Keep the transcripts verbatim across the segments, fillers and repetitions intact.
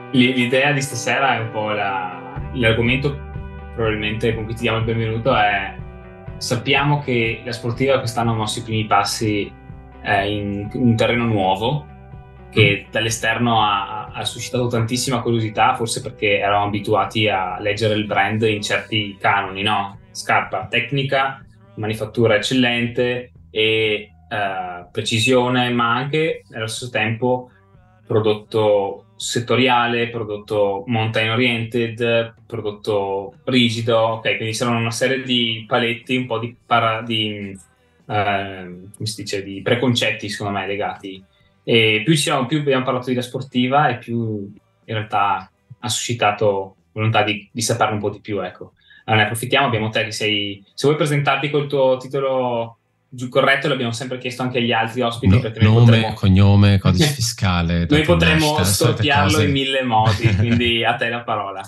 L'idea di stasera è un po' la, l'argomento probabilmente con cui ti diamo il benvenuto è: sappiamo che la sportiva quest'anno ha mosso i primi passi eh, in un terreno nuovo che dall'esterno ha, ha suscitato tantissima curiosità, forse perché eravamo abituati a leggere il brand in certi canoni, no? Scarpa tecnica, manifattura eccellente e eh, precisione, ma anche allo stesso tempo prodotto settoriale, prodotto mountain oriented, prodotto rigido, ok, quindi c'erano una serie di paletti, un po' di, para, di, eh, come si dice, di preconcetti secondo me legati, e più, ci siamo, più abbiamo parlato di la sportiva e più in realtà ha suscitato volontà di, di saperne un po' di più, ecco. Allora ne approfittiamo, abbiamo te che sei, se vuoi presentarti col tuo titolo giù corretto, l'abbiamo sempre chiesto anche agli altri ospiti, No, perché noi nome, potremmo cognome, codice fiscale, noi data di potremmo nascita, le solite storpiarlo in cose. mille modi, quindi a te la parola.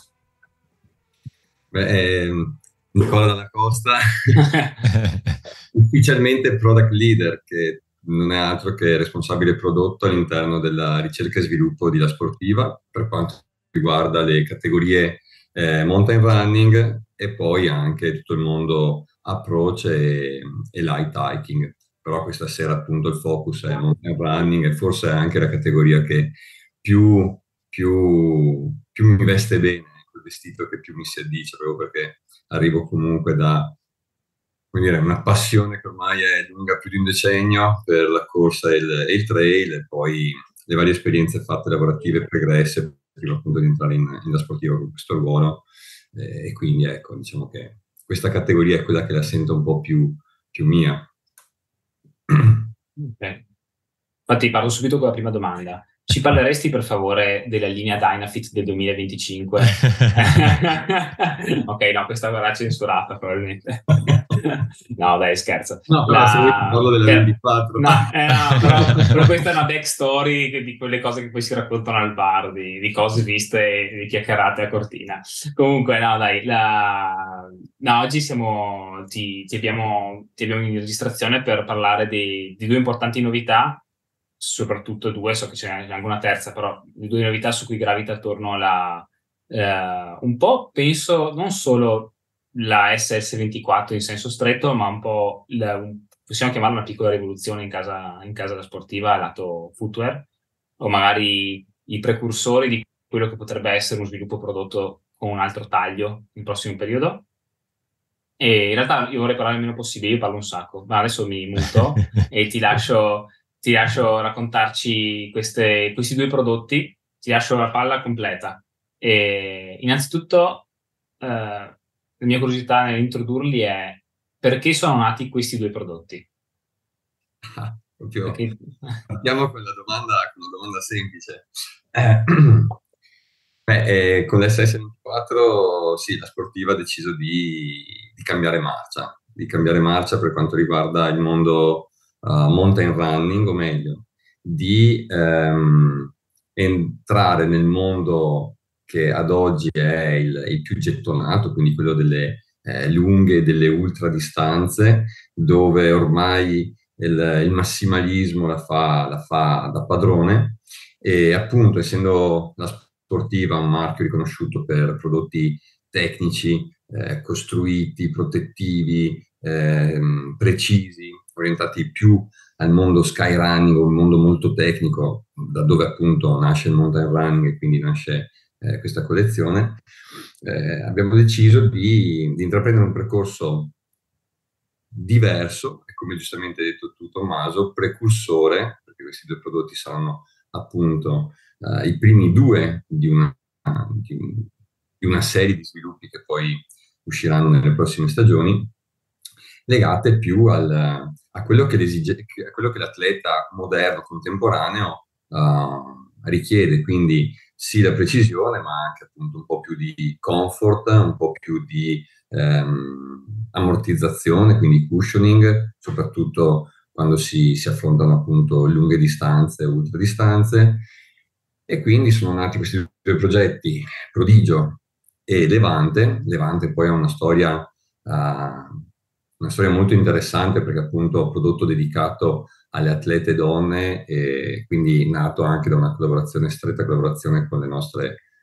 Beh, ehm, Nicola Dalla Costa, ufficialmente product leader, che non è altro che responsabile prodotto all'interno della ricerca e sviluppo di La Sportiva per quanto riguarda le categorie eh, mountain running e poi anche tutto il mondo approach e, e light hiking. Però questa sera appunto il focus è mountain running e forse è anche la categoria che più, più, più mi veste bene, il vestito che più mi si addice, proprio perché arrivo comunque da, come dire, una passione che ormai è lunga più di un decennio per la corsa e il, e il trail, e poi le varie esperienze fatte lavorative e pregresse prima appunto di entrare in, in da sportiva con questo ruolo. Eh, e quindi ecco, diciamo che questa categoria è quella che la sento un po' più, più mia. Okay. Infatti parto subito con la prima domanda. Ci parleresti per favore della linea Dynafit del duemilaventicinque? Ok, no, questa verrà censurata probabilmente. No, dai, scherzo. No, però se vuoi La... parlo della per- ventiquattro. No, eh, no, però, però questa è una backstory che- di quelle cose che poi si raccontano al bar, di, di cose viste e di chiacchierate a cortina. Comunque, no, dai, la... no, oggi siamo, ti, ti abbiamo, ti abbiamo in registrazione per parlare di, di due importanti novità, soprattutto due, so che c'è anche una terza, però le due novità su cui gravita attorno alla, eh, un po', penso, non solo la S S ventiquattro in senso stretto, ma un po', la, un- possiamo chiamarla una piccola rivoluzione in casa, in casa da sportiva lato footwear, o magari i precursori di quello che potrebbe essere uno sviluppo prodotto con un altro taglio nel prossimo periodo. E in realtà io vorrei parlare il meno possibile, io parlo un sacco, ma adesso mi muto e ti lascio, ti lascio raccontarci queste- questi due prodotti, ti lascio la palla completa. E innanzitutto, eh, la mia curiosità nell'introdurli è: perché sono nati questi due prodotti? Ah, proprio Perché... partiamo con la domanda, con una domanda semplice. Eh, beh, eh, con l'S S ventiquattro sì, la sportiva ha deciso di, di cambiare marcia, di cambiare marcia per quanto riguarda il mondo uh, mountain running, o meglio, di ehm, entrare nel mondo che ad oggi è il, il più gettonato, quindi quello delle eh, lunghe e delle ultradistanze, dove ormai il, il massimalismo la fa, la fa da padrone, e appunto essendo la sportiva un marchio riconosciuto per prodotti tecnici, eh, costruiti, protettivi, ehm, precisi, orientati più al mondo skyrunning, un mondo molto tecnico, da dove appunto nasce il mountain running e quindi nasce eh, questa collezione, eh, abbiamo deciso di, di intraprendere un percorso diverso, e come giustamente hai detto tu Tommaso, precursore, perché questi due prodotti saranno appunto eh, i primi due di una, di, un- di una serie di sviluppi che poi usciranno nelle prossime stagioni, legate più al, a quello che, l'esige- a quello che l'atleta moderno, contemporaneo, eh, richiede, quindi sì la precisione, ma anche appunto un po' più di comfort, un po' più di ehm, ammortizzazione, quindi cushioning, soprattutto quando si, si affrontano appunto lunghe distanze, ultradistanze. E quindi sono nati questi due progetti, Prodigio e Levante. Levante poi ha una storia, uh, una storia molto interessante, perché appunto è un prodotto dedicato alle atlete donne, e quindi nato anche da una collaborazione, stretta collaborazione con le nostre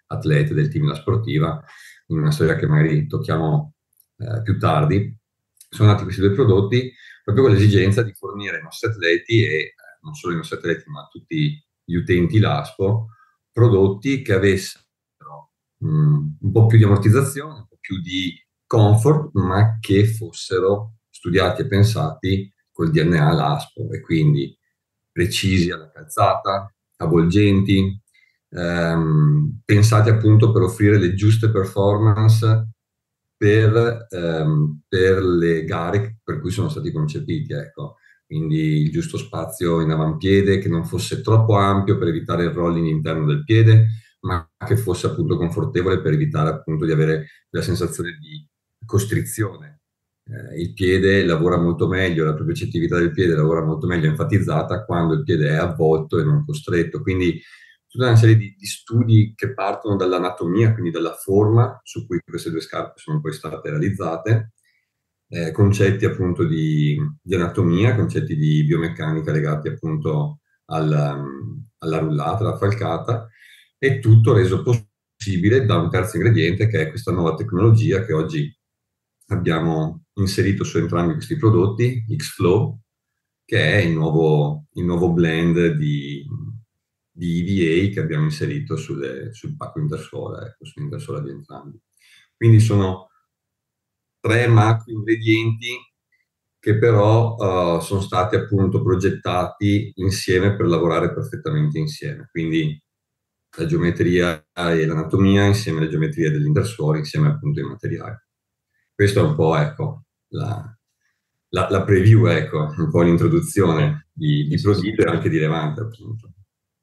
atlete del team La Sportiva, in una storia che magari tocchiamo eh, più tardi. Sono nati questi due prodotti proprio con l'esigenza di fornire ai nostri atleti, e eh, non solo ai nostri atleti, ma a tutti gli utenti LASPO, prodotti che avessero mh, un po' più di ammortizzazione, un po' più di comfort, ma che fossero studiati e pensati col D N A LASPO, e quindi precisi alla calzata, avvolgenti, ehm, pensati appunto per offrire le giuste performance per, ehm, per le gare per cui sono stati concepiti, ecco. Quindi il giusto spazio in avampiede, che non fosse troppo ampio per evitare il rolling interno del piede, ma che fosse appunto confortevole per evitare appunto di avere la sensazione di costrizione. Eh, il piede lavora molto meglio, la propriocettività del piede lavora molto meglio enfatizzata quando il piede è avvolto e non costretto. Quindi tutta una serie di, di studi che partono dall'anatomia, quindi dalla forma su cui queste due scarpe sono poi state realizzate, eh, concetti appunto di, di anatomia, concetti di biomeccanica legati appunto al, um, alla rullata, alla falcata, e tutto reso possibile da un terzo ingrediente, che è questa nuova tecnologia che oggi abbiamo inserito su entrambi questi prodotti, X-Flow, che è il nuovo, il nuovo blend di, di E V A che abbiamo inserito sulle, sul pacco Intersola, ecco, sull'Intersola di entrambi. Quindi sono tre macro ingredienti che però uh, sono stati appunto progettati insieme per lavorare perfettamente insieme. Quindi la geometria e l'anatomia insieme alle geometrie dell'intersuolo, insieme appunto ai materiali. Questo è un po', ecco, la, la, la preview, ecco, un po' l'introduzione di, di Prodito, e anche di Levante, appunto.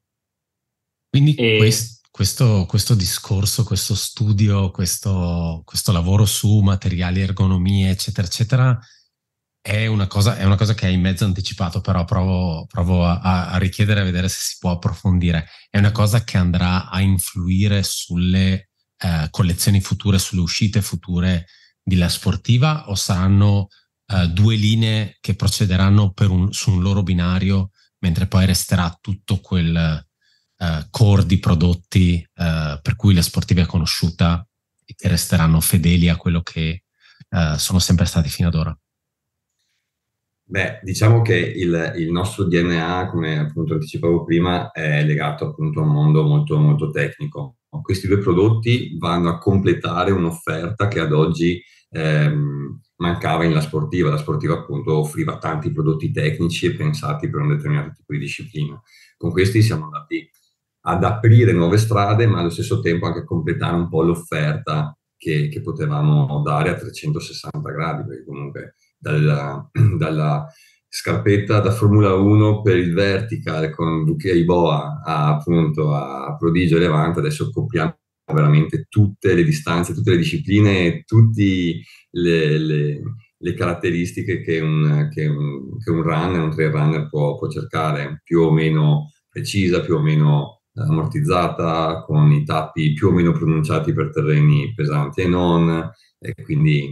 Quindi e... quest, questo, questo discorso, questo studio, questo, questo lavoro su materiali, ergonomie, eccetera, eccetera, è una cosa, è una cosa che hai in mezzo anticipato, però provo, provo a, a richiedere, a vedere se si può approfondire. È una cosa che andrà a influire sulle eh, collezioni future, sulle uscite future di La Sportiva, o saranno uh, due linee che procederanno per un, su un loro binario, mentre poi resterà tutto quel uh, core di prodotti uh, per cui La Sportiva è conosciuta e che resteranno fedeli a quello che uh, sono sempre stati fino ad ora? Beh, diciamo che il, il nostro D N A, come appunto anticipavo prima, è legato appunto a un mondo molto, molto tecnico. Questi due prodotti vanno a completare un'offerta che ad oggi ehm, mancava in La Sportiva. La Sportiva appunto offriva tanti prodotti tecnici e pensati per un determinato tipo di disciplina. Con questi siamo andati ad aprire nuove strade, ma allo stesso tempo anche a completare un po' l'offerta che, che potevamo dare a trecentosessanta gradi, perché comunque dalla, dalla scarpetta da Formula uno per il vertical con Duque e Boa a, appunto a Prodigio e Levante, adesso copriamo veramente tutte le distanze, tutte le discipline e tutte le, le, le caratteristiche che un, che, un, che un runner, un trail runner può, può cercare, più o meno precisa, più o meno ammortizzata, con i tappi più o meno pronunciati per terreni pesanti e non, e quindi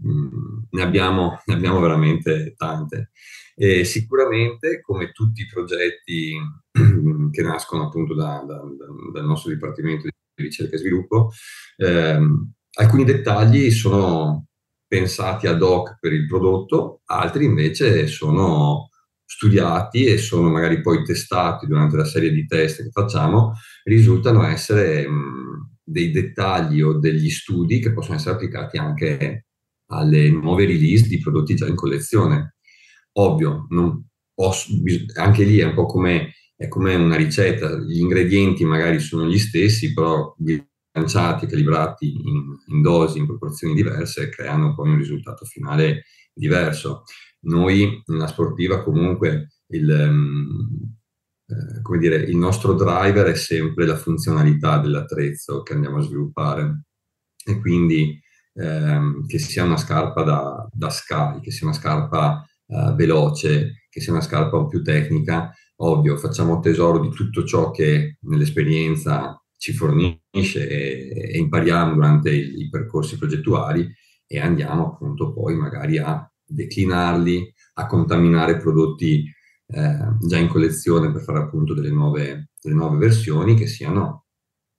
mh, ne, abbiamo, ne abbiamo veramente tante. E sicuramente, come tutti i progetti che nascono appunto da, da, da, dal nostro Dipartimento di Ricerca e Sviluppo, ehm, alcuni dettagli sono pensati ad hoc per il prodotto, altri invece sono studiati e sono magari poi testati durante la serie di test che facciamo, risultano essere mh, dei dettagli o degli studi che possono essere applicati anche alle nuove release di prodotti già in collezione. Ovvio, non posso, anche lì è un po' come, è come una ricetta, gli ingredienti magari sono gli stessi, però bilanciati, calibrati in, in dosi, in proporzioni diverse, creano poi un risultato finale diverso. Noi, nella Sportiva, comunque, il, um, eh, come dire, il nostro driver è sempre la funzionalità dell'attrezzo che andiamo a sviluppare, e quindi ehm, che sia una scarpa da, da sky, che sia una scarpa uh, veloce, che sia una scarpa più tecnica, ovvio, facciamo tesoro di tutto ciò che nell'esperienza ci fornisce e, e impariamo durante i, i percorsi progettuali, e andiamo appunto poi magari a declinarli, a contaminare prodotti eh, già in collezione per fare appunto delle nuove, delle nuove versioni che siano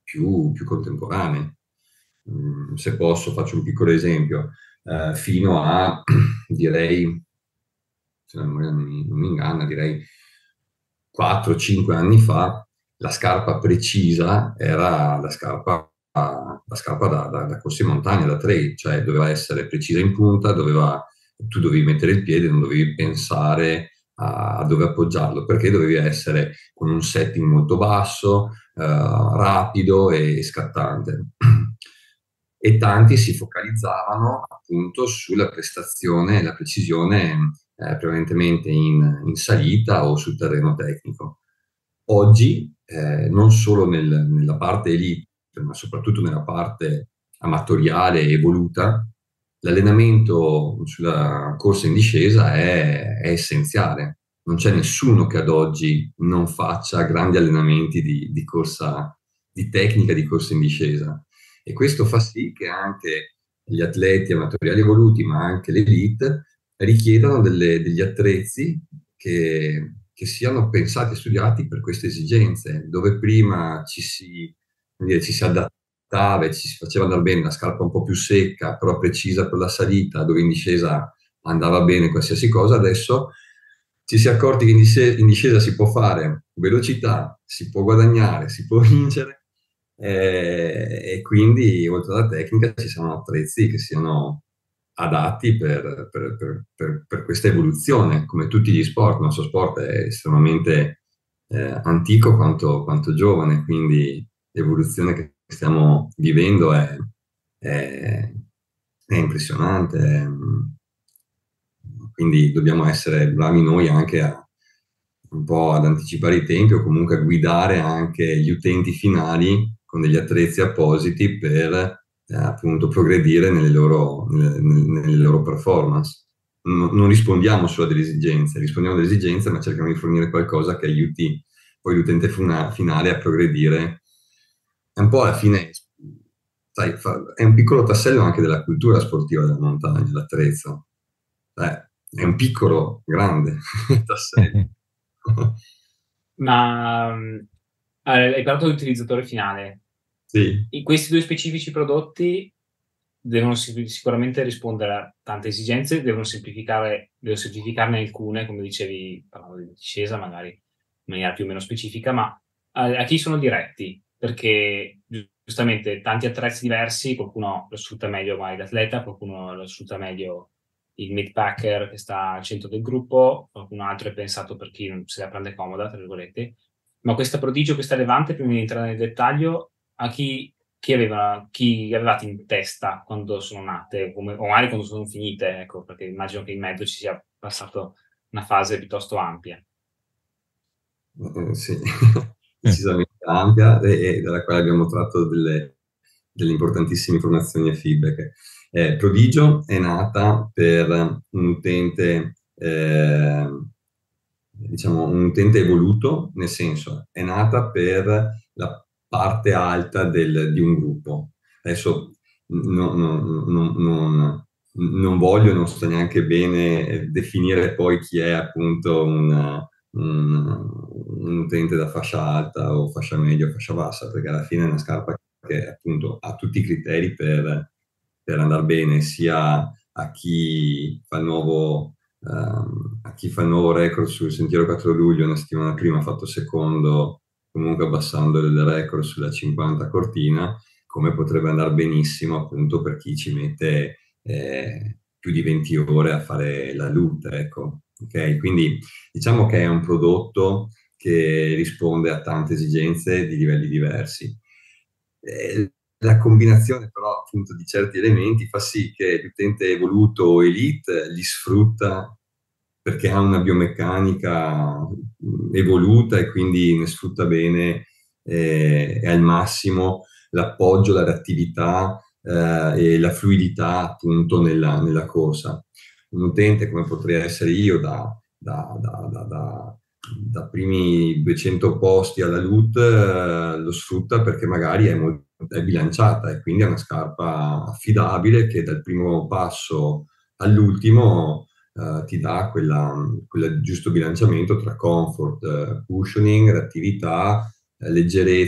più, più contemporanee. Mm, se posso, faccio un piccolo esempio. Eh, fino a, direi, se la memoria non mi, non mi inganna, direi quattro cinque anni fa, la scarpa precisa era la scarpa, la scarpa da, da, da corsa in montagna, da trail, cioè doveva essere precisa in punta, doveva, tu dovevi mettere il piede, non dovevi pensare a, a dove appoggiarlo, perché dovevi essere con un setting molto basso, eh, rapido e scattante. E tanti si focalizzavano appunto sulla prestazione e la precisione, eh, prevalentemente in, in salita o sul terreno tecnico. Oggi, eh, non solo nel, nella parte elite, ma soprattutto nella parte amatoriale e evoluta, l'allenamento sulla corsa in discesa è, è essenziale. Non c'è nessuno che ad oggi non faccia grandi allenamenti di, di corsa, di tecnica di corsa in discesa. E questo fa sì che anche gli atleti amatoriali evoluti, ma anche l'elite, richiedano delle, degli attrezzi che, che siano pensati e studiati per queste esigenze, dove prima ci si, dire, ci si adattava e ci si faceva andare bene una scarpa un po' più secca, però precisa per la salita, dove in discesa andava bene qualsiasi cosa. Adesso ci si è accorti che in discesa, in discesa si può fare velocità, si può guadagnare, si può vincere, eh, e quindi oltre alla tecnica ci sono attrezzi che siano adatti per, per, per, per, per questa evoluzione, come tutti gli sport. Il nostro sport è estremamente eh, antico quanto, quanto giovane, quindi l'evoluzione che stiamo vivendo è, è, è impressionante. È, quindi dobbiamo essere bravi noi anche a un po' ad anticipare i tempi, o comunque a guidare anche gli utenti finali con degli attrezzi appositi per eh, appunto progredire nelle loro, nelle, nelle loro performance. Non, non rispondiamo solo a delle esigenze, rispondiamo a delle esigenze, ma cerchiamo di fornire qualcosa che aiuti poi l'utente funa, finale a progredire. È un po' alla fine, sai, fa, è un piccolo tassello anche della cultura sportiva della montagna, l'attrezzo. Eh, è un piccolo, grande tassello. Ma eh, hai parlato di utilizzatore finale. Sì. In questi due specifici prodotti devono sicuramente rispondere a tante esigenze, devono semplificare, devono semplificarne alcune, come dicevi, parlando di discesa magari in maniera più o meno specifica, ma a, a chi sono diretti? Perché giustamente tanti attrezzi diversi, qualcuno lo sfrutta meglio magari l'atleta, qualcuno lo sfrutta meglio il mid-packer che sta al centro del gruppo, qualcun altro è pensato per chi non se la prende comoda, tra virgolette. Ma questa Prodigio, questa Levante, prima di entrare nel dettaglio, a chi, chi, aveva, chi avevate in testa quando sono nate, come, o magari quando sono finite, ecco, perché immagino che in mezzo ci sia passato una fase piuttosto ampia. Eh, sì, decisamente ampia, e, e dalla quale abbiamo tratto delle, delle importantissime informazioni e feedback. Eh, Prodigio è nata per un utente, eh, diciamo, un utente evoluto, nel senso, è nata per la parte alta del, di un gruppo. Adesso no, no, no, non, non voglio, non sto neanche bene definire poi chi è appunto un, un, un utente da fascia alta o fascia media o fascia bassa, perché alla fine è una scarpa che appunto ha tutti i criteri per, per andare bene, sia a chi fa il nuovo um, a chi fa il nuovo record sul Sentiero quattro luglio, una settimana prima ha fatto secondo, comunque abbassando il record sulla cinquanta Cortina, come potrebbe andare benissimo appunto per chi ci mette eh, più di venti ore a fare la loop, ecco. Okay? Quindi diciamo che è un prodotto che risponde a tante esigenze di livelli diversi. Eh, la combinazione però appunto di certi elementi fa sì che l'utente evoluto o elite li sfrutta perché ha una biomeccanica evoluta e quindi ne sfrutta bene eh, e al massimo l'appoggio, la reattività eh, e la fluidità appunto nella, nella corsa. Un utente come potrei essere io da, da, da, da, da, da primi duecento posti alla L U T eh, lo sfrutta perché magari è, molto, è bilanciata e quindi è una scarpa affidabile che dal primo passo all'ultimo Uh, ti dà quella, quel giusto bilanciamento tra comfort, uh, cushioning, reattività, uh, leggerezza,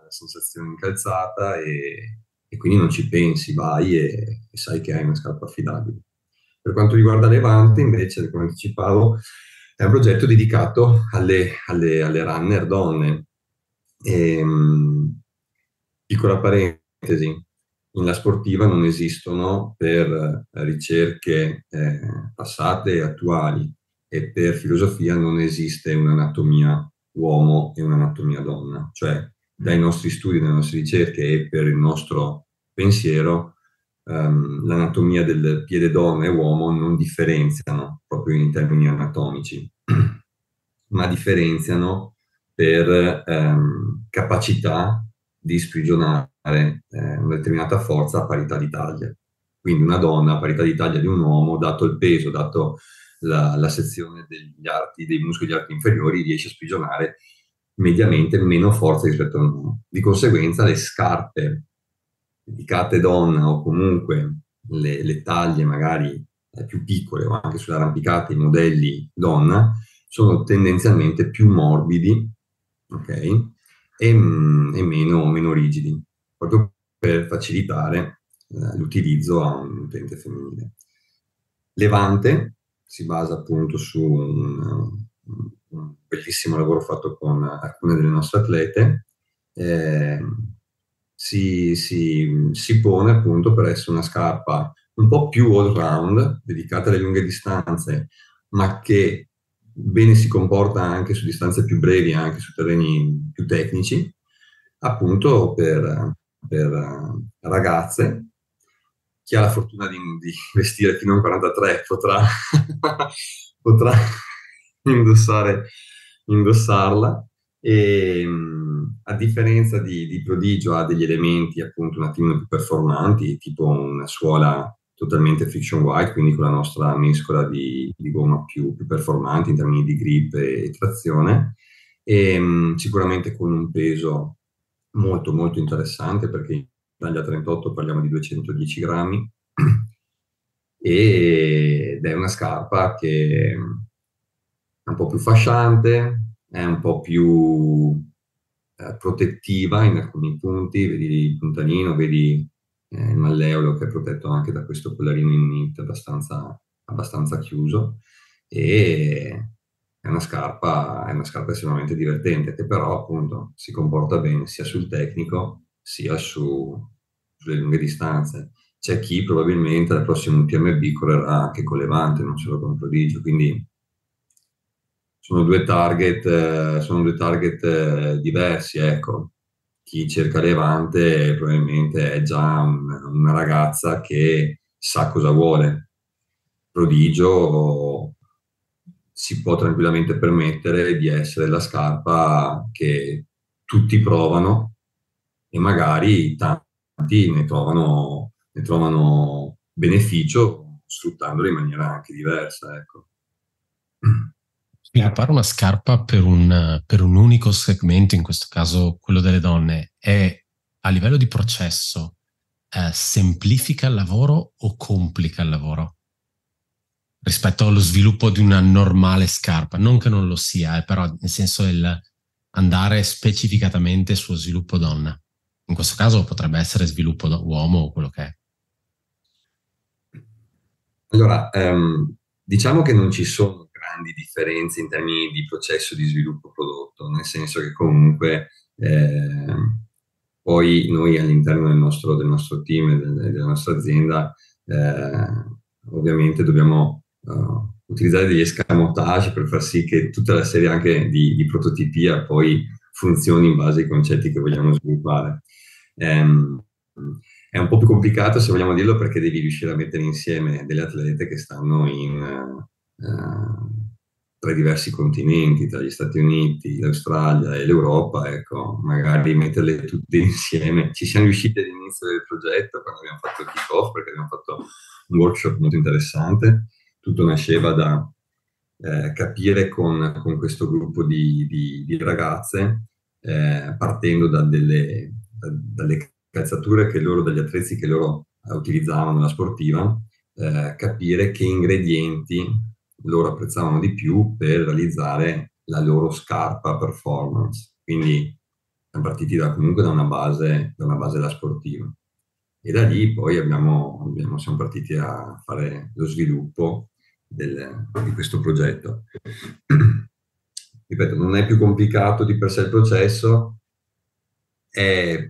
la sensazione incalzata e, e quindi non ci pensi, vai e, e sai che hai una scarpa affidabile. Per quanto riguarda Levante, invece, come anticipavo, è un progetto dedicato alle, alle, alle runner donne. E, mh, piccola parentesi, nella sportiva non esistono per eh, ricerche eh, passate e attuali e per filosofia non esiste un'anatomia uomo e un'anatomia donna, cioè dai nostri studi, dalle nostre ricerche e per il nostro pensiero ehm, l'anatomia del piede donna e uomo non differenziano proprio in termini anatomici, ma differenziano per ehm, capacità di sprigionare eh, una determinata forza a parità di taglia. Quindi una donna a parità di taglia di un uomo, dato il peso, dato la, la sezione degli arti, dei muscoli degli arti inferiori, riesce a sprigionare mediamente meno forza rispetto a un uomo. Di conseguenza le scarpe dedicate donna o comunque le, le taglie magari eh, più piccole o anche sulle arrampicate i modelli donna sono tendenzialmente più morbidi, ok? E, mm, e meno, meno rigidi, proprio per facilitare eh, l'utilizzo a un utente femminile. Levante si basa appunto su un, un bellissimo lavoro fatto con alcune delle nostre atlete, eh, si, si, si pone appunto per essere una scarpa un po' più all-round, dedicata alle lunghe distanze, ma che bene si comporta anche su distanze più brevi, anche su terreni più tecnici, appunto per, per ragazze. Chi ha la fortuna di, di vestire fino a un quarantatré potrà, potrà indossare, indossarla. E, a differenza di, di Prodigio ha degli elementi appunto un attimino più performanti, tipo una suola totalmente friction white, quindi con la nostra mescola di, di gomma più, più performante in termini di grip e, e trazione, e um, sicuramente con un peso molto molto interessante, perché in taglia trentotto parliamo di duecentodieci grammi, ed è una scarpa che è un po' più fasciante, è un po' più eh, protettiva in alcuni punti, vedi il puntalino, vedi eh, il malleolo che è protetto anche da questo collarino in knit abbastanza, abbastanza chiuso, e è una scarpa, è una scarpa estremamente divertente, che però appunto si comporta bene sia sul tecnico sia su, sulle lunghe distanze. C'è chi probabilmente al prossimo U T M B correrà anche con Levante, non solo con Prodigio, quindi sono due target, eh, sono due target eh, diversi, ecco. Chi cerca Levante probabilmente è già un, una ragazza che sa cosa vuole. Prodigio si può tranquillamente permettere di essere la scarpa che tutti provano e magari tanti ne trovano, ne trovano beneficio sfruttandolo in maniera anche diversa, ecco. Sviluppare una scarpa per un, per un unico segmento, in questo caso quello delle donne, è a livello di processo eh, semplifica il lavoro o complica il lavoro rispetto allo sviluppo di una normale scarpa? Non che non lo sia, eh, però nel senso il andare specificatamente sullo sviluppo donna. In questo caso potrebbe essere sviluppo uomo o quello che è. Allora, ehm, diciamo che non ci sono grandi differenze in termini di processo di sviluppo prodotto, nel senso che comunque eh, poi noi all'interno del nostro, del nostro team, del, della nostra azienda, eh, ovviamente dobbiamo uh, utilizzare degli escamotage per far sì che tutta la serie anche di, di prototipia poi funzioni in base ai concetti che vogliamo sviluppare. Um, È un po' più complicato, se vogliamo dirlo, perché devi riuscire a mettere insieme delle atlete che stanno in, uh, tra i diversi continenti, tra gli Stati Uniti, l'Australia e l'Europa, ecco, magari metterle tutte insieme. Ci siamo riusciti all'inizio del progetto, quando abbiamo fatto il kick-off, perché abbiamo fatto un workshop molto interessante. Tutto nasceva da eh, capire con, con questo gruppo di, di, di ragazze, eh, partendo da delle, da, dalle calzature che loro, dagli attrezzi che loro eh, utilizzavano nella sportiva, eh, capire che ingredienti loro apprezzavano di più per realizzare la loro scarpa performance. Quindi siamo partiti da, comunque da una base, da una base da sportiva. E da lì poi abbiamo, abbiamo, siamo partiti a fare lo sviluppo del, di questo progetto. Ripeto, non è più complicato di per sé il processo, è,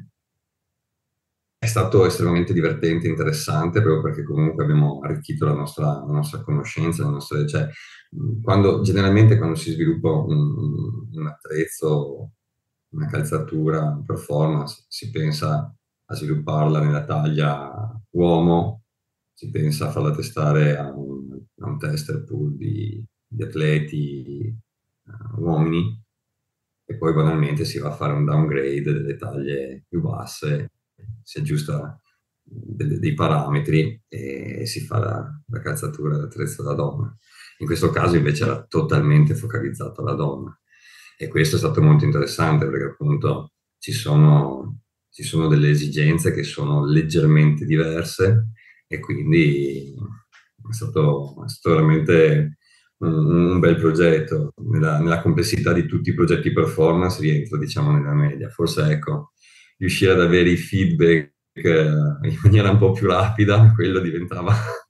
è stato estremamente divertente e interessante, proprio perché comunque abbiamo arricchito la nostra, la nostra conoscenza, la nostra, cioè, quando, generalmente quando si sviluppa un, un attrezzo, una calzatura, una performance, si pensa a svilupparla nella taglia uomo, si pensa a farla testare a un, a un tester pool di, di atleti uh, uomini, e poi banalmente si va a fare un downgrade delle taglie più basse, si aggiusta delle, dei parametri e si fa la, la calzatura d'attrezzo da donna. In questo caso invece era totalmente focalizzato alla donna, e questo è stato molto interessante perché appunto ci sono, ci sono delle esigenze che sono leggermente diverse, e quindi è stato, è stato veramente un, un bel progetto. Nella, nella complessità di tutti i progetti performance rientra, diciamo, nella media. Forse, ecco, riuscire ad avere i feedback in maniera un po' più rapida, quello diventava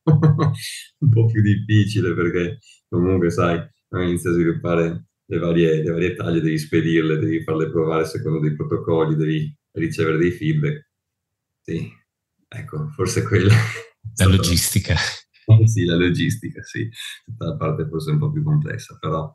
un po' più difficile, perché comunque, sai, inizi a sviluppare le varie, le varie taglie, devi spedirle, devi farle provare secondo dei protocolli, devi ricevere dei feedback. Sì, ecco, forse quella è La stata logistica. la... Sì, la logistica, sì, tutta la parte forse un po' più complessa, però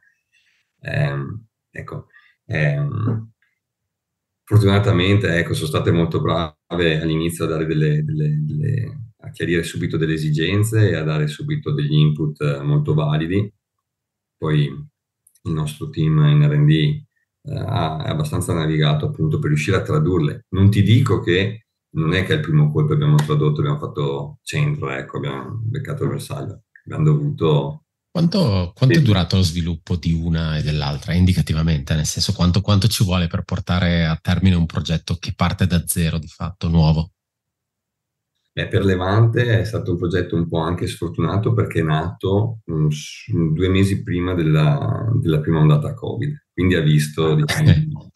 ehm, ecco, ehm, fortunatamente, ecco, sono state molto brave all'inizio a dare delle, delle, delle, a chiarire subito delle esigenze e a dare subito degli input molto validi. Poi il nostro team in R and D eh, ha è abbastanza navigato appunto per riuscire a tradurle. Non ti dico che non è che al primo colpo abbiamo tradotto, abbiamo fatto centro, ecco, abbiamo beccato il bersaglio. Abbiamo dovuto... Quanto, quanto è durato lo sviluppo di una e dell'altra, indicativamente? Nel senso, quanto, quanto ci vuole per portare a termine un progetto che parte da zero, di fatto, nuovo? Beh, per Levante è stato un progetto un po' anche sfortunato perché è nato um, due mesi prima della, della prima ondata Covid, quindi ha visto, diciamo,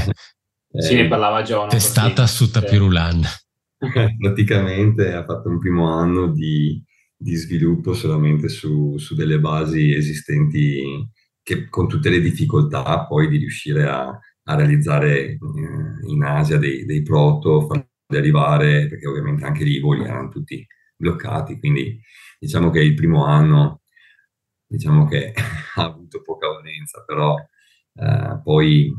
Sì, ne eh, parlava John. Testata su Tapirulan. praticamente ha fatto un primo anno di, di sviluppo solamente su, su delle basi esistenti, che, con tutte le difficoltà poi di riuscire a, a realizzare eh, in Asia dei, dei proto, farli arrivare, perché ovviamente anche lì i voli erano tutti bloccati, quindi diciamo che il primo anno diciamo che ha avuto poca valenza, però eh, poi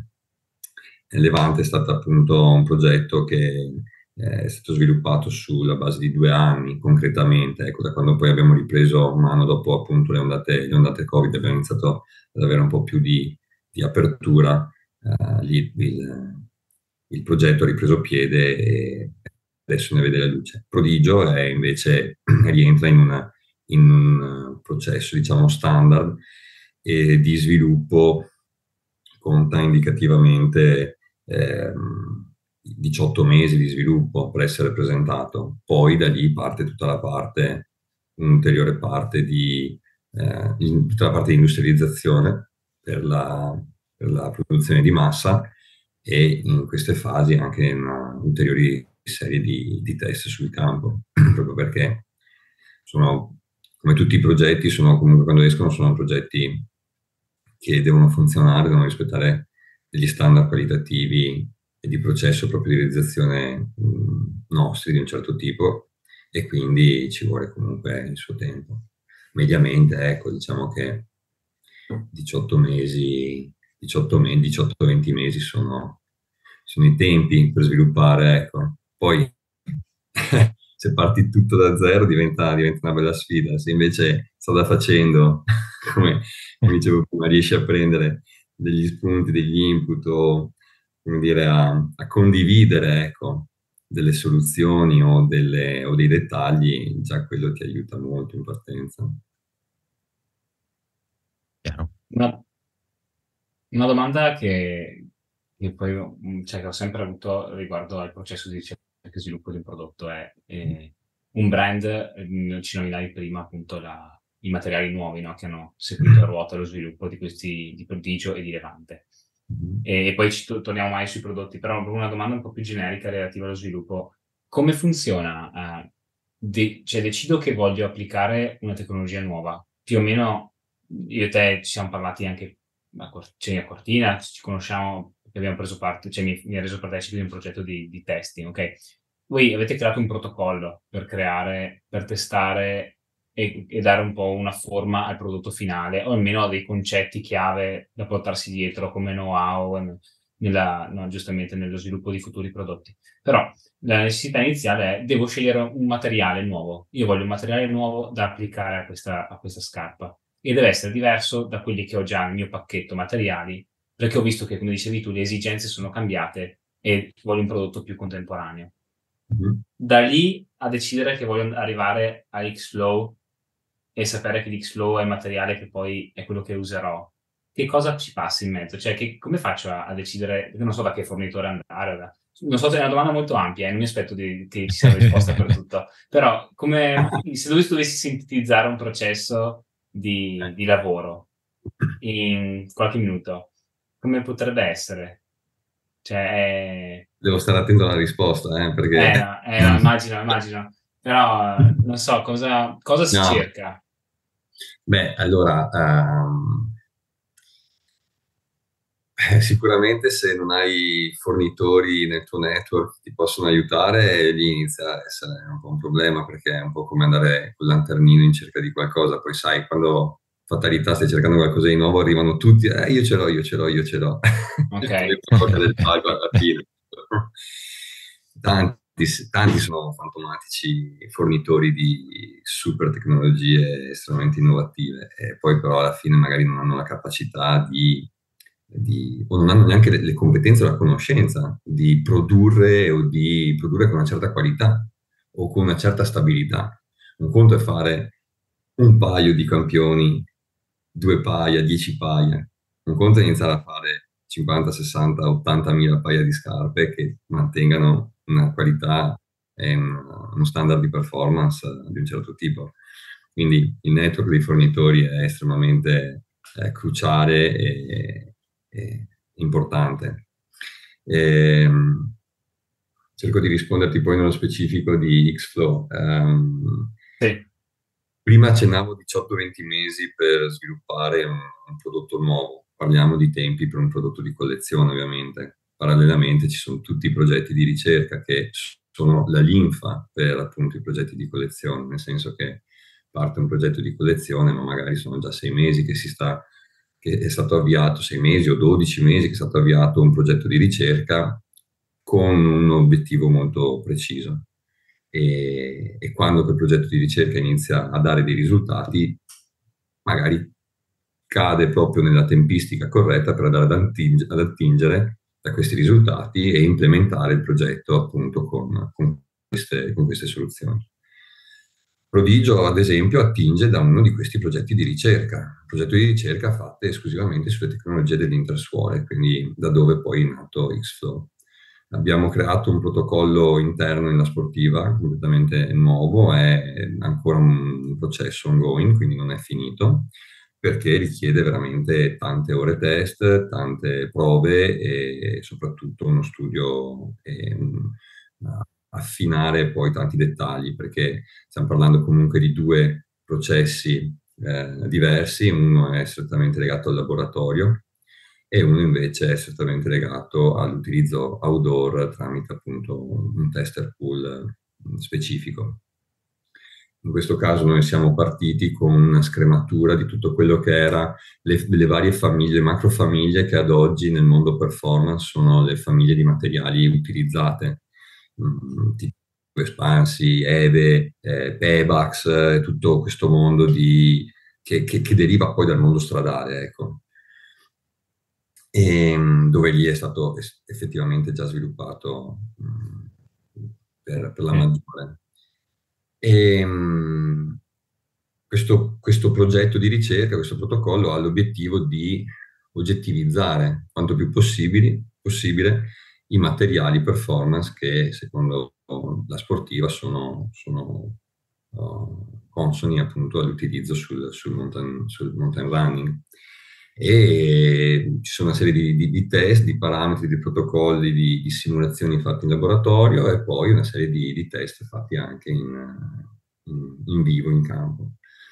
Levante è stato appunto un progetto che è stato sviluppato sulla base di due anni concretamente, ecco, da quando poi abbiamo ripreso un anno dopo appunto le ondate, le ondate Covid, abbiamo iniziato ad avere un po' più di, di apertura, eh, lì il, il progetto ha ripreso piede e adesso ne vede la luce. Prodigio è invece rientra in, una, in un processo, diciamo, standard e di sviluppo, conta indicativamente ehm, diciotto mesi di sviluppo per essere presentato. Poi da lì parte tutta la parte, un'ulteriore parte di eh, in, tutta la parte di industrializzazione per la, per la produzione di massa, e in queste fasi anche una ulteriori serie di, di test sul campo, proprio perché sono, come tutti i progetti, sono comunque, quando escono, sono progetti che devono funzionare, devono rispettare degli standard qualitativi e di processo proprio di realizzazione mh, nostri di un certo tipo, e quindi ci vuole comunque il suo tempo. Mediamente, ecco, diciamo che diciotto mesi, diciotto venti mesi sono, sono i tempi per sviluppare, ecco. Poi se parti tutto da zero diventa, diventa una bella sfida, se invece strada facendo, come, come dicevo prima, riesci a prendere degli spunti, degli input, o come dire, a, a condividere, ecco, delle soluzioni o, delle, o dei dettagli, già quello ti aiuta molto in partenza. Chiaro. Una, una domanda che, che poi cioè, che ho sempre avuto riguardo al processo di ricerca e sviluppo di un prodotto è eh, un brand, eh, ci nominavi prima appunto la, i materiali nuovi, no, che hanno seguito a ruota lo sviluppo di questi di Prodigio e di Levante. e poi ci to- torniamo mai sui prodotti, però una domanda un po' più generica relativa allo sviluppo. Come funziona? Eh, de- cioè decido che voglio applicare una tecnologia nuova, più o meno io e te ci siamo parlati anche a, Cor- cioè, a Cortina, ci conosciamo, perché abbiamo preso parte, cioè mi, mi ha reso partecipe di un progetto di, di testing, ok? Voi avete creato un protocollo per creare, per testare e, e dare un po' una forma al prodotto finale, o almeno dei concetti chiave da portarsi dietro come know-how n- nella, no, giustamente nello sviluppo di futuri prodotti. Però la necessità iniziale è: devo scegliere un materiale nuovo. Io voglio un materiale nuovo da applicare a questa, a questa scarpa e deve essere diverso da quelli che ho già nel mio pacchetto materiali, perché ho visto che, come dicevi tu, le esigenze sono cambiate e voglio un prodotto più contemporaneo. Mhm. Da lì a decidere che voglio arrivare a Xflow e sapere che l'Xflow è il materiale che poi è quello che userò, che cosa ci passa in mezzo? Cioè, che, come faccio a, a decidere? Perché non so da che fornitore andare. da- Non so se è una domanda molto ampia, e non mi aspetto di- che ci sia una risposta per tutto, però come, se dovessi, dovessi sintetizzare un processo di, di lavoro in qualche minuto, come potrebbe essere? Cioè, Devo stare attento alla risposta, eh, eh, perché no, eh, no, immagino, immagino. Però eh, non so cosa, cosa si no, cerca. beh, allora, ehm, eh, sicuramente se non hai fornitori nel tuo network che ti possono aiutare, lì inizia a essere un po' un problema, perché è un po' come andare col lanternino in cerca di qualcosa. Poi sai, quando fatalità stai cercando qualcosa di nuovo, arrivano tutti, eh, io ce l'ho, io ce l'ho, io ce l'ho. Ok. E poi la copia del palco alla fine. Tanti, tanti sono fantomatici fornitori di super tecnologie estremamente innovative, e poi però alla fine magari non hanno la capacità di di- o non hanno neanche le, le competenze o la conoscenza di produrre o di produrre con una certa qualità o con una certa stabilità. Un conto è fare un paio di campioni, due paia, dieci paia. Un conto è iniziare a fare cinquanta, sessanta, ottanta mila paia di scarpe che mantengano una qualità e un- uno standard di performance di un certo tipo. Quindi il network dei fornitori è estremamente eh, cruciale e, e importante. Ehm, cerco di risponderti poi nello specifico di Xflow. Ehm, Sì. prima accennavo diciotto venti mesi per sviluppare un, un prodotto nuovo. Parliamo di tempi per un prodotto di collezione, ovviamente. Parallelamente ci sono tutti i progetti di ricerca che sono la linfa per appunto i progetti di collezione, nel senso che parte un progetto di collezione, ma magari sono già sei mesi che si sta, che è stato avviato, sei mesi o dodici mesi che è stato avviato un progetto di ricerca con un obiettivo molto preciso. E, e quando quel progetto di ricerca inizia a dare dei risultati, magari cade proprio nella tempistica corretta per andare ad, atting- ad attingere da questi risultati e implementare il progetto appunto con, con queste, con queste soluzioni. Prodigio, ad esempio, attinge da uno di questi progetti di ricerca, un progetto di ricerca fatto esclusivamente sulle tecnologie dell'intersuole, quindi da dove poi è nato Xflow. Abbiamo creato un protocollo interno nella sportiva, completamente nuovo, è ancora un processo ongoing, quindi non è finito, perché richiede veramente tante ore test, tante prove e soprattutto uno studio e un, affinare poi tanti dettagli, perché stiamo parlando comunque di due processi eh, diversi, uno è strettamente legato al laboratorio e uno invece è strettamente legato all'utilizzo outdoor tramite appunto un tester pool eh, specifico. In questo caso noi siamo partiti con una scrematura di tutto quello che era le, le varie famiglie, macrofamiglie che ad oggi nel mondo performance sono le famiglie di materiali utilizzate, mm, tipo espansi, Eve, eh, Pebax, eh, tutto questo mondo di, che, che, che deriva poi dal mondo stradale, ecco. E, dove lì è stato effettivamente già sviluppato mh, per, per la Mm. maggiore. E, mh, questo, questo progetto di ricerca, questo protocollo ha l'obiettivo di oggettivizzare quanto più possibile, possibile i materiali performance che secondo la sportiva sono, sono uh, consoni appunto all'utilizzo sul, sul, mountain, sul mountain running. e ci sono una serie di, di- di test, di parametri, di protocolli, di, di simulazioni fatti in laboratorio e poi una serie di, di test fatti anche in, in- in vivo, in campo.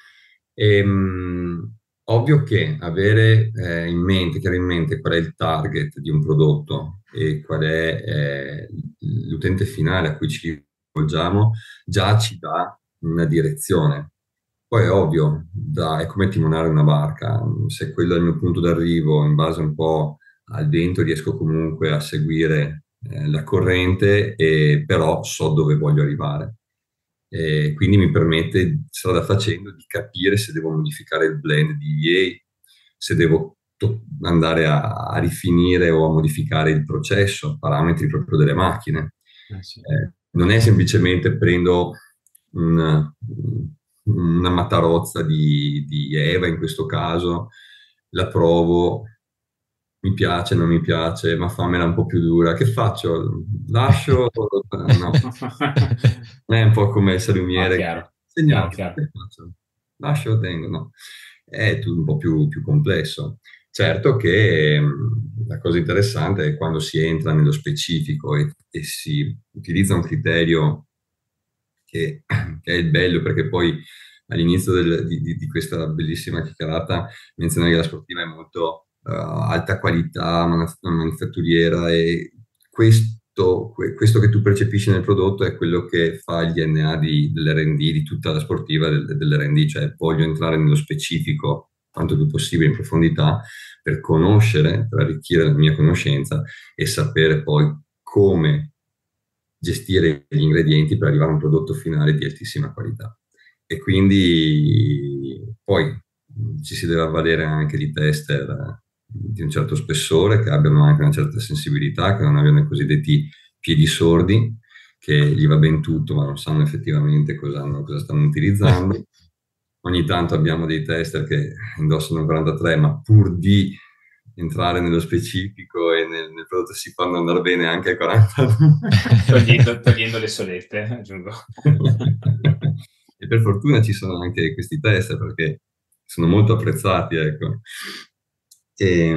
Ehm, ovvio che avere eh, in mente, chiaro in mente qual è il target di un prodotto e qual è eh, l'utente finale a cui ci rivolgiamo, già ci dà una direzione. Poi è ovvio, da- è come timonare una barca, se quello è il mio punto d'arrivo, in base un po' al vento riesco comunque a seguire eh, la corrente, e però so dove voglio arrivare. E quindi mi permette, strada facendo, di capire se devo modificare il blend di E A, se devo to- andare a, a rifinire o a modificare il processo, parametri proprio delle macchine. Eh, sì. Eh, non è semplicemente prendo un- una matarozza di, di Eva in questo caso, la provo, mi piace, non mi piace, ma fammela un po' più dura. Che faccio? Lascio? No. Non è un po' come il Ah, salumiere che chiaro, chiaro, segnato, chiaro. che faccio? Lascio o tengo? No. È tutto un po' più, più complesso. Certo che mh, la cosa interessante è quando si entra nello specifico e, e si utilizza un criterio che, che è il bello, perché poi all'inizio del- di, di- di questa bellissima chiacchierata menzionavi che la sportiva è molto eh, alta qualità, man- manifatturiera, e questo, que- questo che tu percepisci nel prodotto è quello che fa il D N A di- dell'R and D, di tutta la sportiva del, dell'R and D, cioè voglio entrare nello specifico quanto più possibile in profondità per conoscere, per arricchire la mia conoscenza e sapere poi come gestire gli ingredienti per arrivare a un prodotto finale di altissima qualità. E quindi poi ci si deve avvalere anche di tester di un certo spessore, che abbiano anche una certa sensibilità, che non abbiano i cosiddetti piedi sordi, che gli va ben tutto, ma non sanno effettivamente cosa, cosa stanno utilizzando. Ogni tanto abbiamo dei tester che indossano quarantatré, ma pur di entrare nello specifico e nel, nel prodotto si fanno andare bene anche a quarantadue. Togliendo, togliendo le solette, aggiungo. E per fortuna ci sono anche questi tester, perché sono molto apprezzati, ecco. E,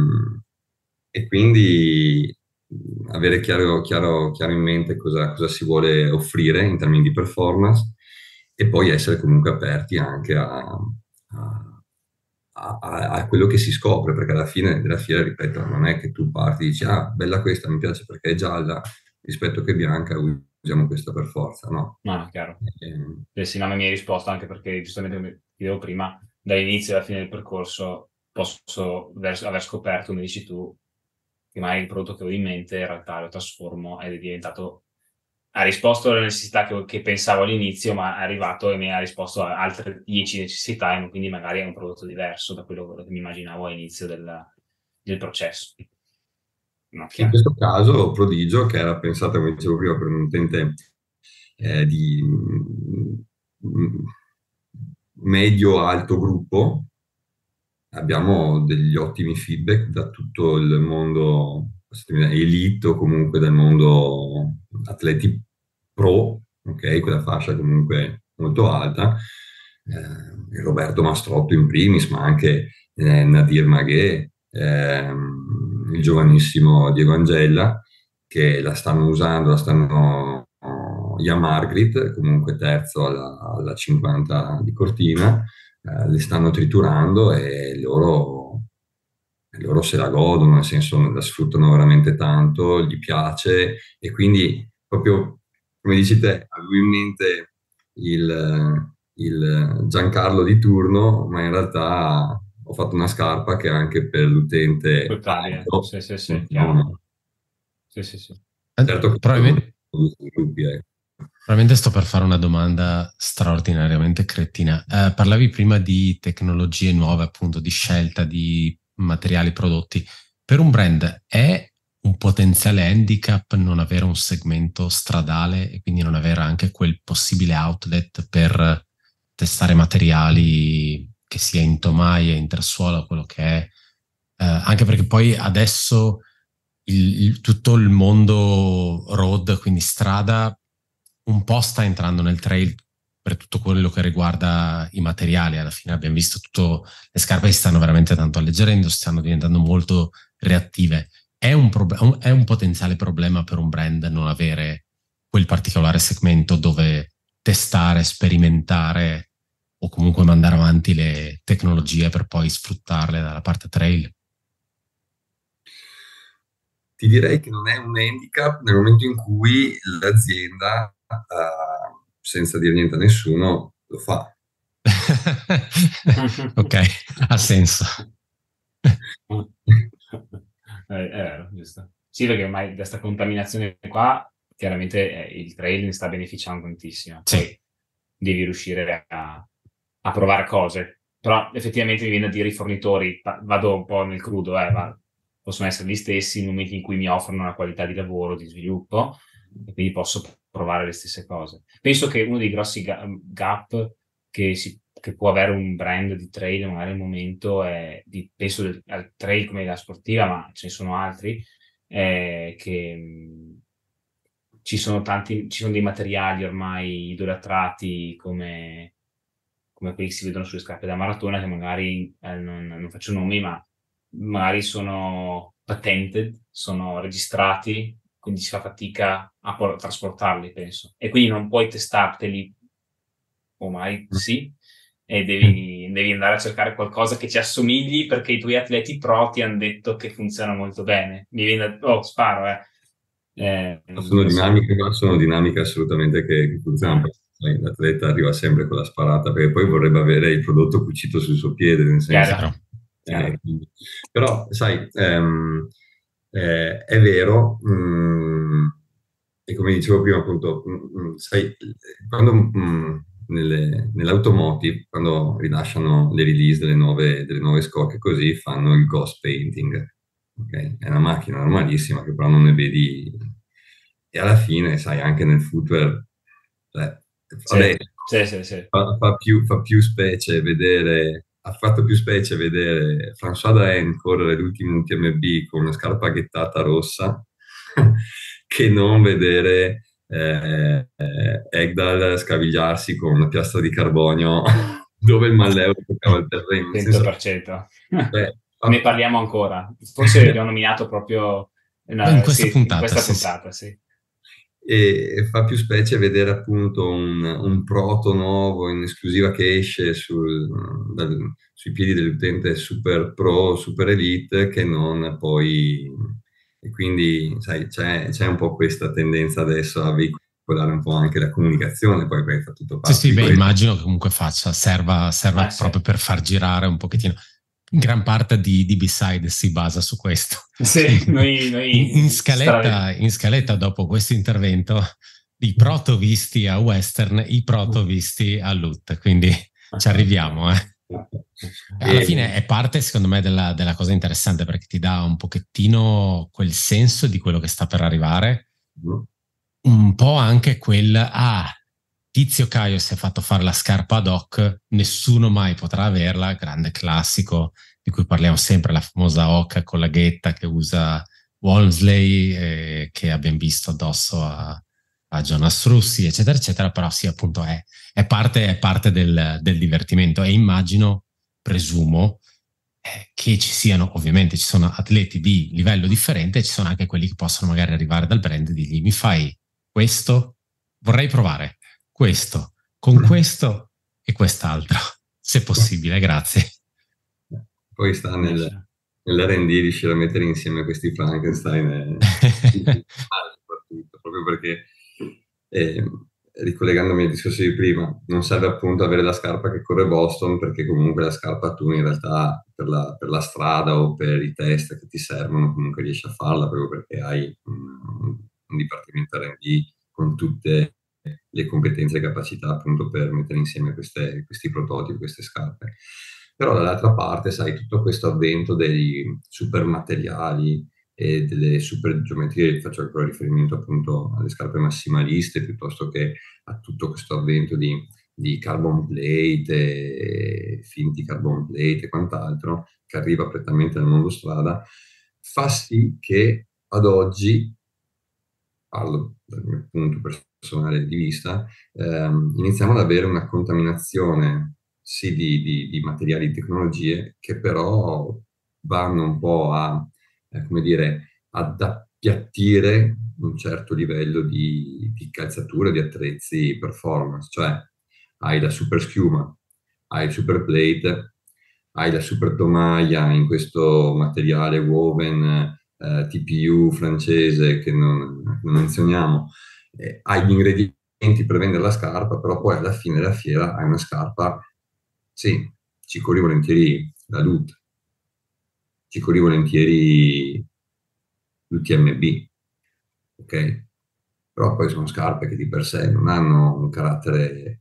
e quindi avere chiaro, chiaro, chiaro in mente cosa, cosa si vuole offrire in termini di performance, e poi essere comunque aperti anche a, a, a- a quello che si scopre, perché alla fine della fiera, ripeto, non è che tu parti e dici ah, bella questa, mi piace perché è gialla, rispetto che è bianca, usiamo questa per forza, no? No, no, chiaro. Ehm, Eh sì, no, ma mi hai risposto anche perché, giustamente come ti dicevo prima, dall'inizio alla fine del percorso posso aver, aver scoperto, come dici tu, che magari il prodotto che ho in mente in realtà lo trasformo ed è diventato, ha risposto alle necessità che, che pensavo all'inizio, ma è arrivato e mi ha risposto a altre dieci necessità, e quindi magari è un prodotto diverso da quello che mi immaginavo all'inizio del, del processo. No, In chiaro. questo caso, Prodigio, che era pensata, come dicevo prima, per un utente eh, di mm, medio-alto gruppo, abbiamo degli ottimi feedback da tutto il mondo elite, o comunque dal mondo atleti pro, ok, quella fascia comunque molto alta. Eh, Roberto Mastrotto in primis, ma anche eh, Nadir Maghé, ehm, il giovanissimo Diego Angella, che la stanno usando, la stanno Jan Margrit, comunque terzo alla, alla cinquanta di Cortina, eh, li stanno triturando, e loro, e loro se la godono, nel senso la sfruttano veramente tanto, gli piace, e quindi proprio come dici te, avevo in mente il, il Giancarlo di turno, ma in realtà ho fatto una scarpa che anche per l'utente Portabile, alto sì, sì, sì, funziona. chiaro. Sì, sì, sì. Certo che Probabilmente, sono gruppi, eh. probabilmente sto per fare una domanda straordinariamente cretina. Eh, parlavi prima di tecnologie nuove, appunto, di scelta di materiali prodotti. Per un brand è un potenziale handicap non avere un segmento stradale e quindi non avere anche quel possibile outlet per testare materiali, che sia in tomaia, in tersuolo, quello che è. Eh, anche perché poi adesso il, il- tutto il mondo road, quindi strada, un po' sta entrando nel trail, per tutto quello che riguarda i materiali. Alla fine abbiamo visto tutto, le scarpe si stanno veramente tanto alleggerendo, stanno diventando molto reattive. È un, prob- è un potenziale problema per un brand non avere quel particolare segmento dove testare, sperimentare o comunque mandare avanti le tecnologie per poi sfruttarle dalla parte trail? Ti direi che non è un handicap nel momento in cui l'azienda, uh, senza dire niente a nessuno, lo fa. Ok, ha senso. È, è vero, giusto. Sì, perché ormai da questa contaminazione qua, chiaramente eh, il trail ne sta beneficiando tantissimo. Poi Sì. devi riuscire a, a provare cose. Però effettivamente mi viene a dire i fornitori, pa- vado un po' nel crudo, eh, ma possono essere gli stessi nel momento in cui mi offrono una qualità di lavoro, di sviluppo, e quindi posso provare le stesse cose. Penso che uno dei grossi ga- gap che, si, che può avere un brand di trail magari al momento è, di, penso del, al trail come la sportiva, ma ce ne sono altri, è che mh, ci sono tanti, ci sono dei materiali ormai idolatrati come, come quelli che si vedono sulle scarpe da maratona, che magari eh, non, non faccio nomi, ma magari sono patented, sono registrati, quindi si fa fatica a por- trasportarli, penso. E quindi non puoi testarteli, o mai sì, e devi, devi andare a cercare qualcosa che ci assomigli perché i tuoi atleti pro ti hanno detto che funziona molto bene. Mi viene da... Oh, sparo, eh. Eh, Sono non so. dinamiche, ma sono dinamiche assolutamente che, che funzionano. Ah, Perché, sai, l'atleta arriva sempre con la sparata perché poi vorrebbe avere il prodotto cucito sul suo piede, nel senso. chiaro, Chiaro. chiaro. Eh, quindi- però, sai, ehm, eh, è vero, mm, e come dicevo prima, appunto, mm, mm, sai, quando mm, nelle- nell'automotive, quando rilasciano le release delle nuove, delle nuove scocche, così fanno il ghost painting. Ok? È una macchina normalissima che però non ne vedi. E alla fine, sai, anche nel footwear, cioè, Sì, adesso sì, sì, sì. fa, fa più, fa più specie vedere, ha fatto più specie vedere François Daen correre l'ultimo U T M B con una scarpa ghettata rossa che non vedere eh, eh, Egdal scavigliarsi con una piastra di carbonio dove il Malleolo toccava il terreno. Nel senso, cento per cento. beh, Ne fa- parliamo ancora. Forse l'abbiamo nominato proprio In eh, questa sì, in puntata, questa sì, sì. puntata, sì. e fa più specie vedere appunto un, un proto nuovo in esclusiva che esce sul- dal- sui piedi dell'utente super pro, super elite, che non poi... E quindi, sai, c'è, c'è un po' questa tendenza adesso a veicolare un po' anche la comunicazione, poi perché fa tutto Sì, parte sì, di beh, questo. immagino che comunque faccia, serva, serva Ah, sì. proprio per far girare un pochettino. Gran parte di, di B-Side si basa su questo. Sì, noi, In, in noi scaletta, stra- in scaletta, dopo questo intervento, i proto visti a Western, i proto visti a Loot, quindi ci arriviamo. Eh. Alla E, fine è parte, secondo me, della, della cosa interessante perché ti dà un pochettino quel senso di quello che sta per arrivare, un po' anche quel, ah, Tizio Caio si è fatto fare la scarpa ad hoc, nessuno mai potrà averla, grande classico di cui parliamo sempre, la famosa Oca con la ghetta che usa Walmsley, eh, che abbiamo visto addosso a, a Jonas Russi, eccetera, eccetera, però sì, appunto è, è parte, è parte del, del divertimento e immagino, presumo, eh, che ci siano, ovviamente ci sono atleti di livello differente, ci sono anche quelli che possono magari arrivare dal brand e dirgli mi fai questo? Vorrei provare questo, con questo e quest'altro, se possibile, grazie. poi sta nel, Riesce. nell'R and D riuscire a mettere insieme questi Frankenstein e, soprattutto, proprio perché eh, ricollegandomi al discorso di prima, non serve appunto avere la scarpa che corre Boston, perché comunque la scarpa tu in realtà per la, per la strada o per i test che ti servono comunque riesci a farla proprio perché hai un, un dipartimento R and D con tutte le competenze e capacità appunto per mettere insieme queste- questi prototipi, queste scarpe. Però dall'altra parte, sai, tutto questo avvento dei super materiali e delle super geometrie, faccio ancora riferimento appunto alle scarpe massimaliste, piuttosto che a tutto questo avvento di, di carbon plate, e finti carbon plate e quant'altro, che arriva prettamente nel mondo strada, fa sì che ad oggi, parlo dal mio punto personale di vista, ehm, iniziamo ad avere una contaminazione sì di, di, di materiali, di tecnologie, che però vanno un po' a, eh, come dire, ad appiattire un certo livello di, di calzatura, di attrezzi performance, cioè hai la super schiuma, hai il super plate, hai la super tomaia in questo materiale woven eh, T P U francese che non, non menzioniamo, eh, hai gli ingredienti per vendere la scarpa, però poi alla fine della fiera hai una scarpa, sì, ci corri volentieri la L U T, ci corri volentieri l'U T M B, ok? Però poi sono scarpe che di per sé non hanno un carattere eh,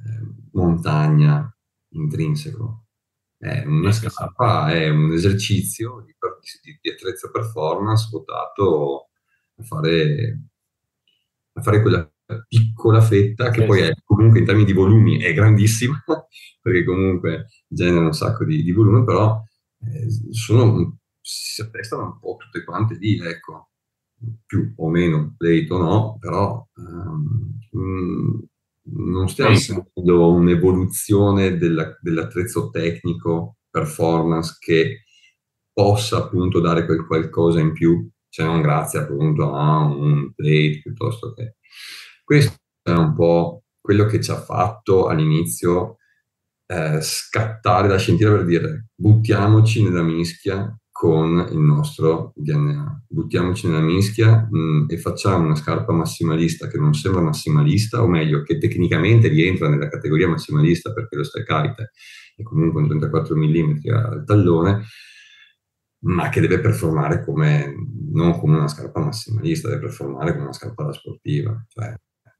montagna intrinseco. È una Sì, sì, sì. scarpa, è un esercizio di, di, di attrezzo performance votato a fare, a fare quella piccola fetta che Sì, poi sì. è comunque in termini di volumi è grandissima, perché comunque genera un sacco di, di volume, però eh, sono, si attestano un po' tutte quante lì, ecco, più o meno plate o no, però ehm, mh, non stiamo Verissimo. vedendo un'evoluzione della- dell'attrezzo tecnico, performance, che possa appunto dare quel qualcosa in più, se non grazie appunto a un plate piuttosto che... Questo è un po' quello che ci ha fatto all'inizio eh, scattare da scintilla per dire buttiamoci nella mischia con il nostro D N A, buttiamoci nella mischia mh, e facciamo una scarpa massimalista che non sembra massimalista, o meglio, che tecnicamente rientra nella categoria massimalista perché lo Strike è comunque un trentaquattro millimetri al tallone, ma che deve performare come, non come una scarpa massimalista, deve performare come una scarpa da sportiva, cioè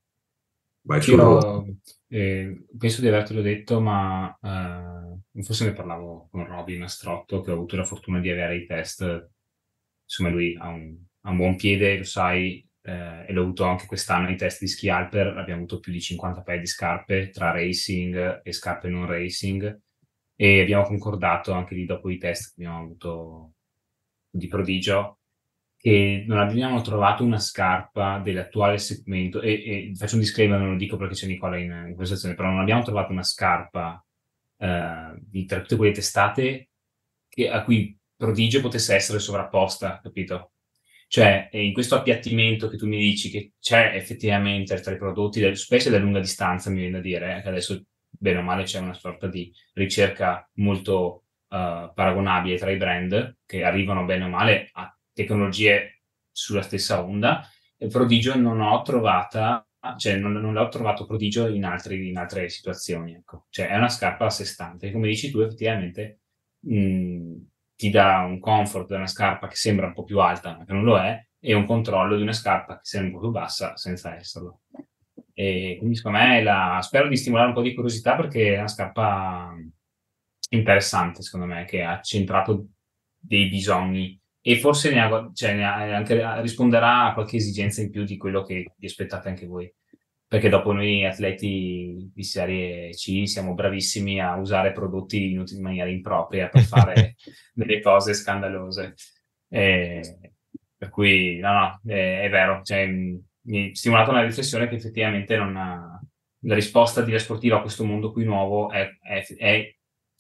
vai Sì, sul road. io eh, penso di avertelo detto, ma eh, forse ne parlavo con Robin Astrotto, che ho avuto la fortuna di avere i test. Insomma, lui ha un, ha un buon piede, lo sai, eh, e l'ho avuto anche quest'anno i test di Ski Alper. Abbiamo avuto più di cinquanta paia di scarpe tra racing e scarpe non racing, e abbiamo concordato anche lì dopo i test che abbiamo avuto di Prodigio che non abbiamo trovato una scarpa dell'attuale segmento, e, e faccio un disclaimer, non lo dico perché c'è Nicola in, in conversazione, però non abbiamo trovato una scarpa eh, di tra tutte quelle testate che, a cui Prodigio potesse essere sovrapposta, capito? Cioè, in questo appiattimento che tu mi dici che c'è effettivamente tra i prodotti, del, specie da lunga distanza, mi viene da dire, eh, che adesso bene o male c'è una sorta di ricerca molto uh, paragonabile tra i brand che arrivano bene o male a tecnologie sulla stessa onda. E Prodigio non ho trovata, cioè non, non l'ho trovato Prodigio in, altri, in altre situazioni, ecco. Cioè è una scarpa a sé stante, come dici tu effettivamente mh, ti dà un comfort da una scarpa che sembra un po' più alta ma che non lo è, e un controllo di una scarpa che sembra un po' più bassa senza esserlo. E quindi secondo me la, spero di stimolare un po' di curiosità, perché è una scarpa interessante secondo me, che ha centrato dei bisogni e forse ne ha, cioè ne ha anche, risponderà a qualche esigenza in più di quello che vi aspettate anche voi, perché dopo noi atleti di serie C siamo bravissimi a usare prodotti in, in maniera impropria per fare delle cose scandalose. E, per cui no no è, è vero, cioè, mi ha stimolato una riflessione che effettivamente non ha, la risposta di Via Sportiva a questo mondo qui nuovo è, è, è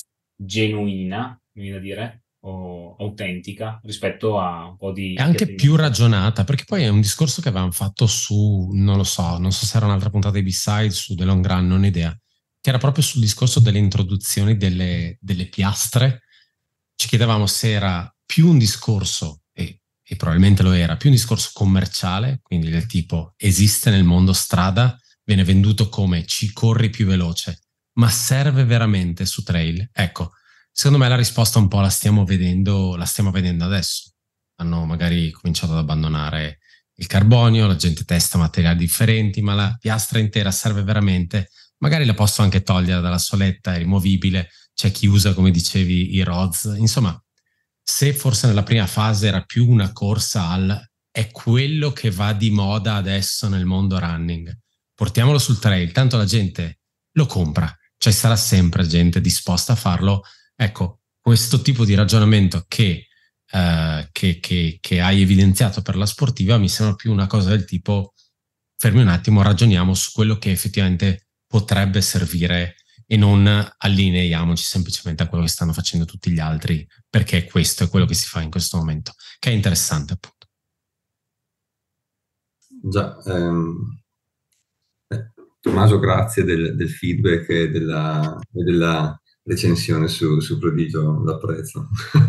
genuina, mi viene da dire, o autentica rispetto a un po' È di anche più appiattimento. ragionata, perché poi è un discorso che avevamo fatto su, non lo so, non so se era un'altra puntata di B-Side, su The Long Run, non ho idea, che era proprio sul discorso delle introduzioni delle, delle piastre. Ci chiedevamo se era più un discorso, e, e probabilmente lo era, più un discorso commerciale, quindi del tipo esiste nel mondo strada, viene venduto come ci corri più veloce, ma serve veramente su trail? Ecco, secondo me la risposta un po' la stiamo vedendo, la stiamo vedendo adesso. Hanno magari cominciato ad abbandonare il carbonio, la gente testa materiali differenti, ma la piastra intera serve veramente? Magari la posso anche togliere dalla soletta, è rimovibile, c'è chi usa, come dicevi, i rods. Insomma, se forse nella prima fase era più una corsa al è quello che va di moda adesso nel mondo running, portiamolo sul trail, tanto la gente lo compra, cioè sarà sempre gente disposta a farlo. Ecco, questo tipo di ragionamento che Uh, che, che, che hai evidenziato per la sportiva mi sembra più una cosa del tipo fermi un attimo, ragioniamo su quello che effettivamente potrebbe servire e non allineiamoci semplicemente a quello che stanno facendo tutti gli altri, perché questo è quello che si fa in questo momento, che è interessante appunto. Già, ehm, eh, Tommaso, grazie del, del feedback e della, e della recensione su, su Prodigio, l'apprezzo.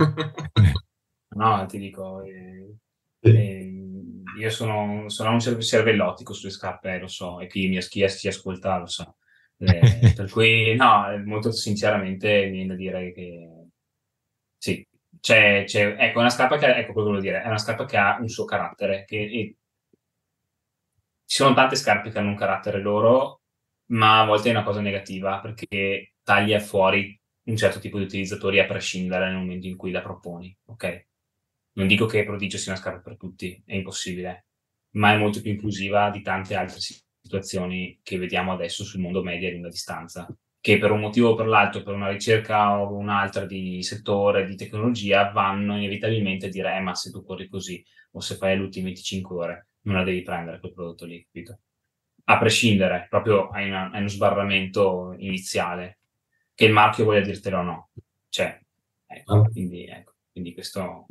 No, ti dico, eh, Sì. eh, io sono, sono un cerve- cervellotico sulle scarpe, eh, lo so, e chi mi as- chi as- ci ascolta lo sa. Eh, per cui, no, eh, molto sinceramente mi viene da dire che sì, c'è, c'è- ecco, è una scarpa che, ecco quello che volevo dire, è una scarpa che ha un suo carattere, che, e ci sono tante scarpe che hanno un carattere loro, ma a volte è una cosa negativa, perché taglia fuori un certo tipo di utilizzatori a prescindere nel momento in cui la proponi, ok? Non dico che Prodigio sia una scarpa per tutti, è impossibile, ma è molto più inclusiva di tante altre situazioni che vediamo adesso sul mondo media e lunga distanza, che per un motivo o per l'altro, per una ricerca o un'altra di settore, di tecnologia, vanno inevitabilmente a dire, eh, ma se tu corri così, o se fai le ultime venticinque ore, non la devi prendere quel prodotto lì, capito? A prescindere, proprio hai, una, hai uno sbarramento iniziale, che il marchio voglia dirtelo o no. Cioè, ecco, Ah. quindi, ecco, quindi questo...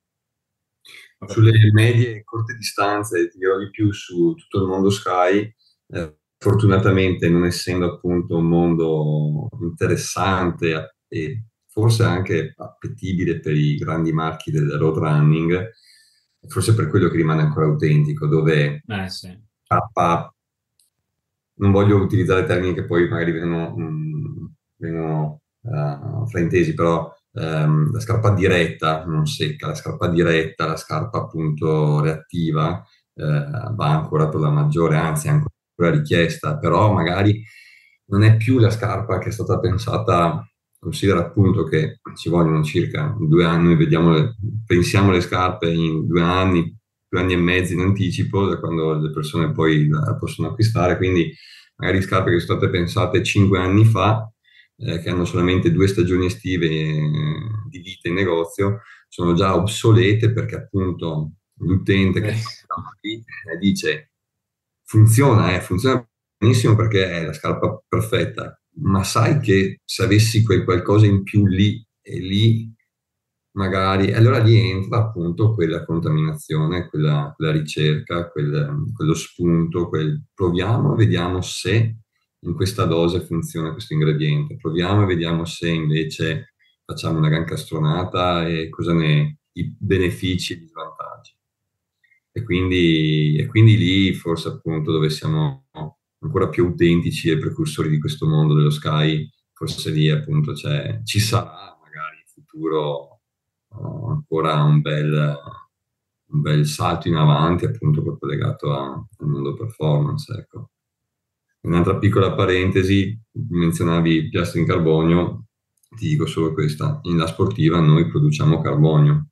Sulle medie e corte distanze, ti dirò di più su tutto il mondo Sky. Eh, fortunatamente, non essendo appunto un mondo interessante e forse anche appetibile per i grandi marchi del road running, forse per quello che rimane ancora autentico, dove Eh sì. K, non voglio utilizzare termini che poi magari vengono, mh, vengono uh, fraintesi, però ehm, la scarpa diretta, non secca, la scarpa diretta, la scarpa appunto reattiva, eh, va ancora per la maggiore, anzi è ancora richiesta, però magari non è più la scarpa che è stata pensata. Considera appunto che ci vogliono circa due anni, noi vediamo le- pensiamo le scarpe in due anni, due anni e mezzo in anticipo, da quando le persone poi la possono acquistare, quindi magari scarpe che sono state pensate cinque anni fa, eh, che hanno solamente due stagioni estive eh, di vita in negozio, sono già obsolete perché appunto l'utente che Eh. eh, dice funziona, eh, funziona benissimo perché è la scarpa perfetta, ma sai che se avessi quel qualcosa in più lì e lì, magari, allora lì entra appunto quella contaminazione, quella, quella ricerca, quel- quello spunto, quel proviamo e vediamo se in questa dose funziona questo ingrediente, proviamo e vediamo se invece facciamo una gran castronata e cosa ne, i benefici e gli svantaggi. E quindi, e quindi lì forse appunto dove siamo ancora più autentici e precursori di questo mondo dello Sky, forse lì appunto c'è, ci sarà magari in futuro uh, ancora un bel, un bel salto in avanti appunto proprio legato a- al mondo performance, ecco. Un'altra piccola parentesi, menzionavi piastre in carbonio, ti dico solo questa, in La Sportiva noi produciamo carbonio,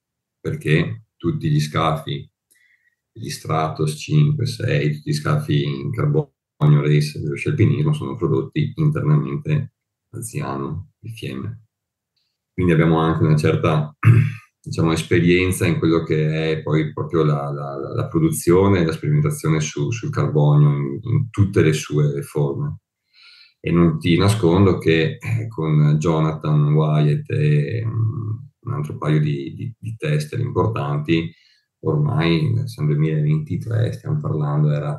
perché tutti gli scafi, gli Stratos cinque, sei, tutti gli scafi in carbonio race dello scialpinismo sono prodotti internamente a Ziano di Fiemme. Quindi abbiamo anche una certa, diciamo, esperienza in quello che è poi proprio la, la, la produzione e la sperimentazione su, sul carbonio in, in tutte le sue forme. E non ti nascondo che eh, con Jonathan Wyatt e um, un altro paio di, di, di tester importanti, ormai siamo nel duemilaventitré, stiamo parlando, era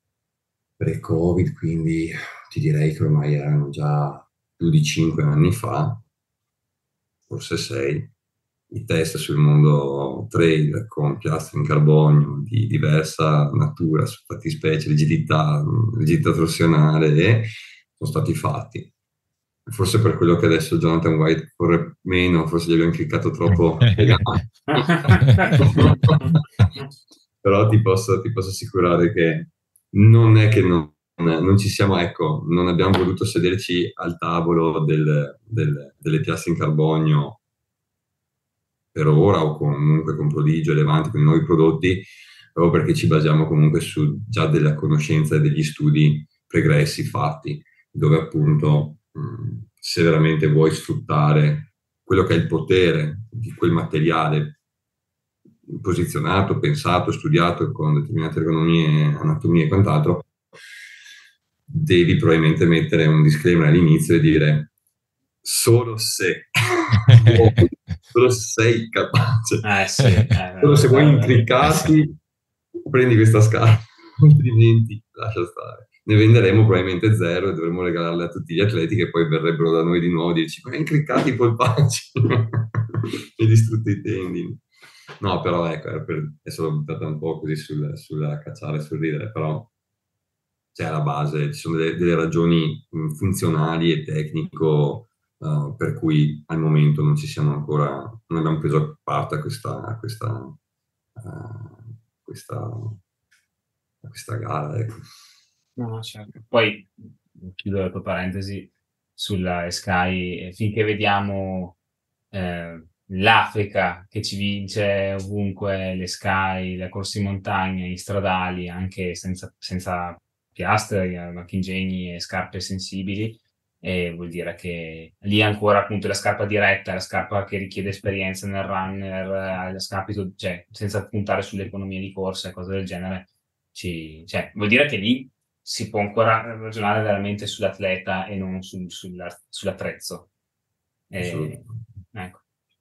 pre-Covid, quindi ti direi che ormai erano già più di cinque anni fa, forse sei, i test sul mondo trail con piastre in carbonio di diversa natura, su fattispecie, rigidità, rigidità torsionale, e sono stati fatti. Forse per quello che adesso Jonathan White corre meno, forse gli abbiamo cliccato troppo. Però ti posso, ti posso assicurare che non è che non, non ci siamo, ecco, non abbiamo voluto sederci al tavolo del, del, delle piastre in carbonio per ora o comunque con Prodigio, Levante, con i nuovi prodotti, proprio perché ci basiamo comunque su già della conoscenza e degli studi pregressi fatti, dove appunto mh, se veramente vuoi sfruttare quello che è il potere di quel materiale posizionato, pensato, studiato con determinate ergonomie, anatomie e quant'altro, devi probabilmente mettere un disclaimer all'inizio e dire solo se vuoi, solo se sei capace, Eh sì, eh, solo se vuoi eh, intricarti, prendi questa scarpa, altrimenti lascia stare. Ne venderemo probabilmente zero e dovremo regalarle a tutti gli atleti che poi verrebbero da noi di nuovo e dirci ma incriccati i polpacci e distrutti i tendini. No, però ecco, era per, è solo buttata un po' così sul, sulla cacciare, sul ridere, però c'è alla base, ci sono delle, delle ragioni mh, funzionali e tecnico uh, per cui al momento non ci siamo ancora, non abbiamo preso parte a questa, a questa, uh, questa, a questa gara. Ecco. No, certo. Poi chiudo la tua parentesi sulla Sky, finché vediamo eh, l'Africa che ci vince ovunque le Sky, le corse in montagna, in stradali, anche senza, senza piastre, marchingegni e scarpe sensibili, e vuol dire che lì ancora appunto la scarpa diretta, la scarpa che richiede esperienza nel runner, la scapito, cioè senza puntare sull'economia di corsa e cose del genere, ci, cioè, vuol dire che lì si può ancora ragionare veramente sull'atleta e non sul, sulla, sull'attrezzo. E, ecco.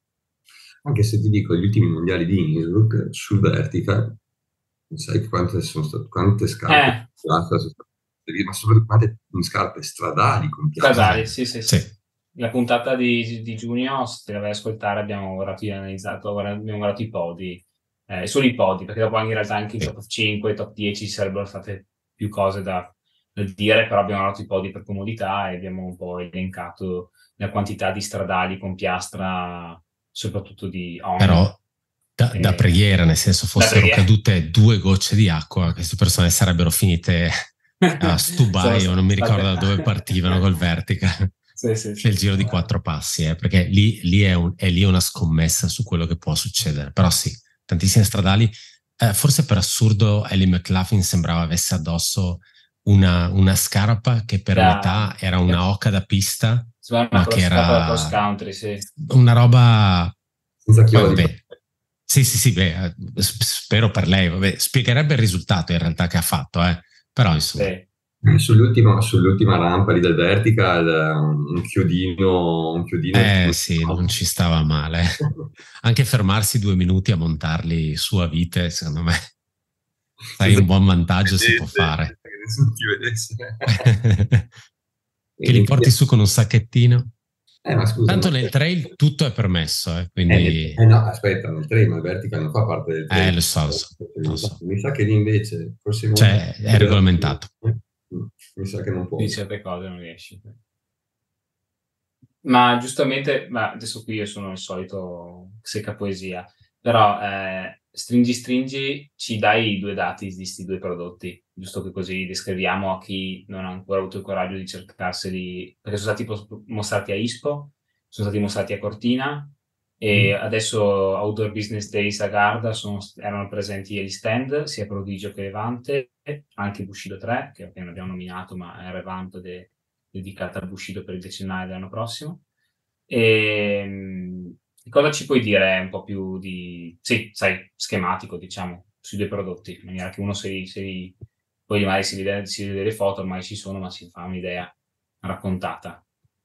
Anche se ti dico, gli ultimi mondiali di Innsbruck sul vertical, sai quante sono state, quante scarpe, Eh. sono state, ma soprattutto quante scarpe stradali con piastre. Stradali, sì, sì, sì. sì. La puntata di, di giugno, se la vai ad ascoltare, abbiamo guardato, analizzato, abbiamo guardato i podi, eh, solo i podi, perché dopo in realtà anche i top cinque, i top dieci ci sarebbero state più cose da, da dire, però abbiamo guardato i podi per comodità e abbiamo un po' elencato la quantità di stradali con piastra, soprattutto di on. Però da, da preghiera, nel senso fossero cadute due gocce di acqua, queste persone sarebbero finite a Stubai o non mi ricordo da dove partivano col vertical. Sì, sì, C'è il giro di quattro passi, eh, perché lì, lì è, un, è lì una scommessa su quello che può succedere. Però sì, tantissime stradali. Eh, forse per assurdo Ellie McLaughlin sembrava avesse addosso una, una scarpa che per da, metà era una oca da pista, una ma che era cross country, sì. Una roba... Senza chiodi. Vabbè. Sì, sì, sì, beh, spero per lei. Vabbè, spiegherebbe il risultato in realtà che ha fatto, eh. Però insomma... Sì. Sull'ultima, sull'ultima rampa lì del vertical, un chiodino, un chiodino eh sì, non ci stava male. Anche fermarsi due minuti a montarli su a vite, secondo me, sai, un buon vantaggio si può fare. Che nessuno ti vedesse. Che li porti su con un sacchettino. Eh, ma scusa, tanto ma... nel trail tutto è permesso, eh, quindi... Eh, eh, no, aspetta, nel trail, ma il vertical non fa parte del trail. Eh, lo so, lo so, lo so. Mi sa che lì invece... Forse cioè, è regolamentato. Mi sa che non può. Di certe cose non riesci. Ma giustamente, ma adesso qui io sono il solito secca poesia, però eh, Stringi Stringi ci dai i due dati di questi due prodotti, giusto che così descriviamo a chi non ha ancora avuto il coraggio di cercarseli, perché sono stati mostrati a ISPO, sono stati mostrati a Cortina e mm. adesso Outdoor Business Days a Garda sono, erano presenti agli stand, sia Prodigio che Levante, anche Bushido tre, che appena abbiamo nominato, ma è Revamp de, dedicata al Bushido per il decennale dell'anno prossimo. E cosa ci puoi dire un po' più di, sì, sai, schematico, diciamo, sui due prodotti, in maniera che uno si, si poi magari si vede, si vede le foto, ormai ci sono, ma si fa un'idea raccontata.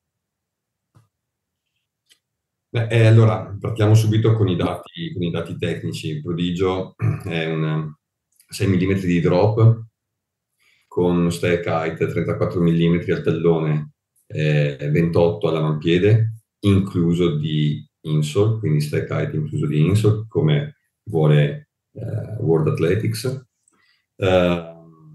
Beh, eh, allora, partiamo subito con i dati, con i dati tecnici. Il Prodigio è un sei millimetri di drop con uno stack height trentaquattro millimetri al tallone, eh, ventotto all'avampiede, incluso di insole, quindi stack height incluso di insole, come vuole eh, World Athletics. Eh,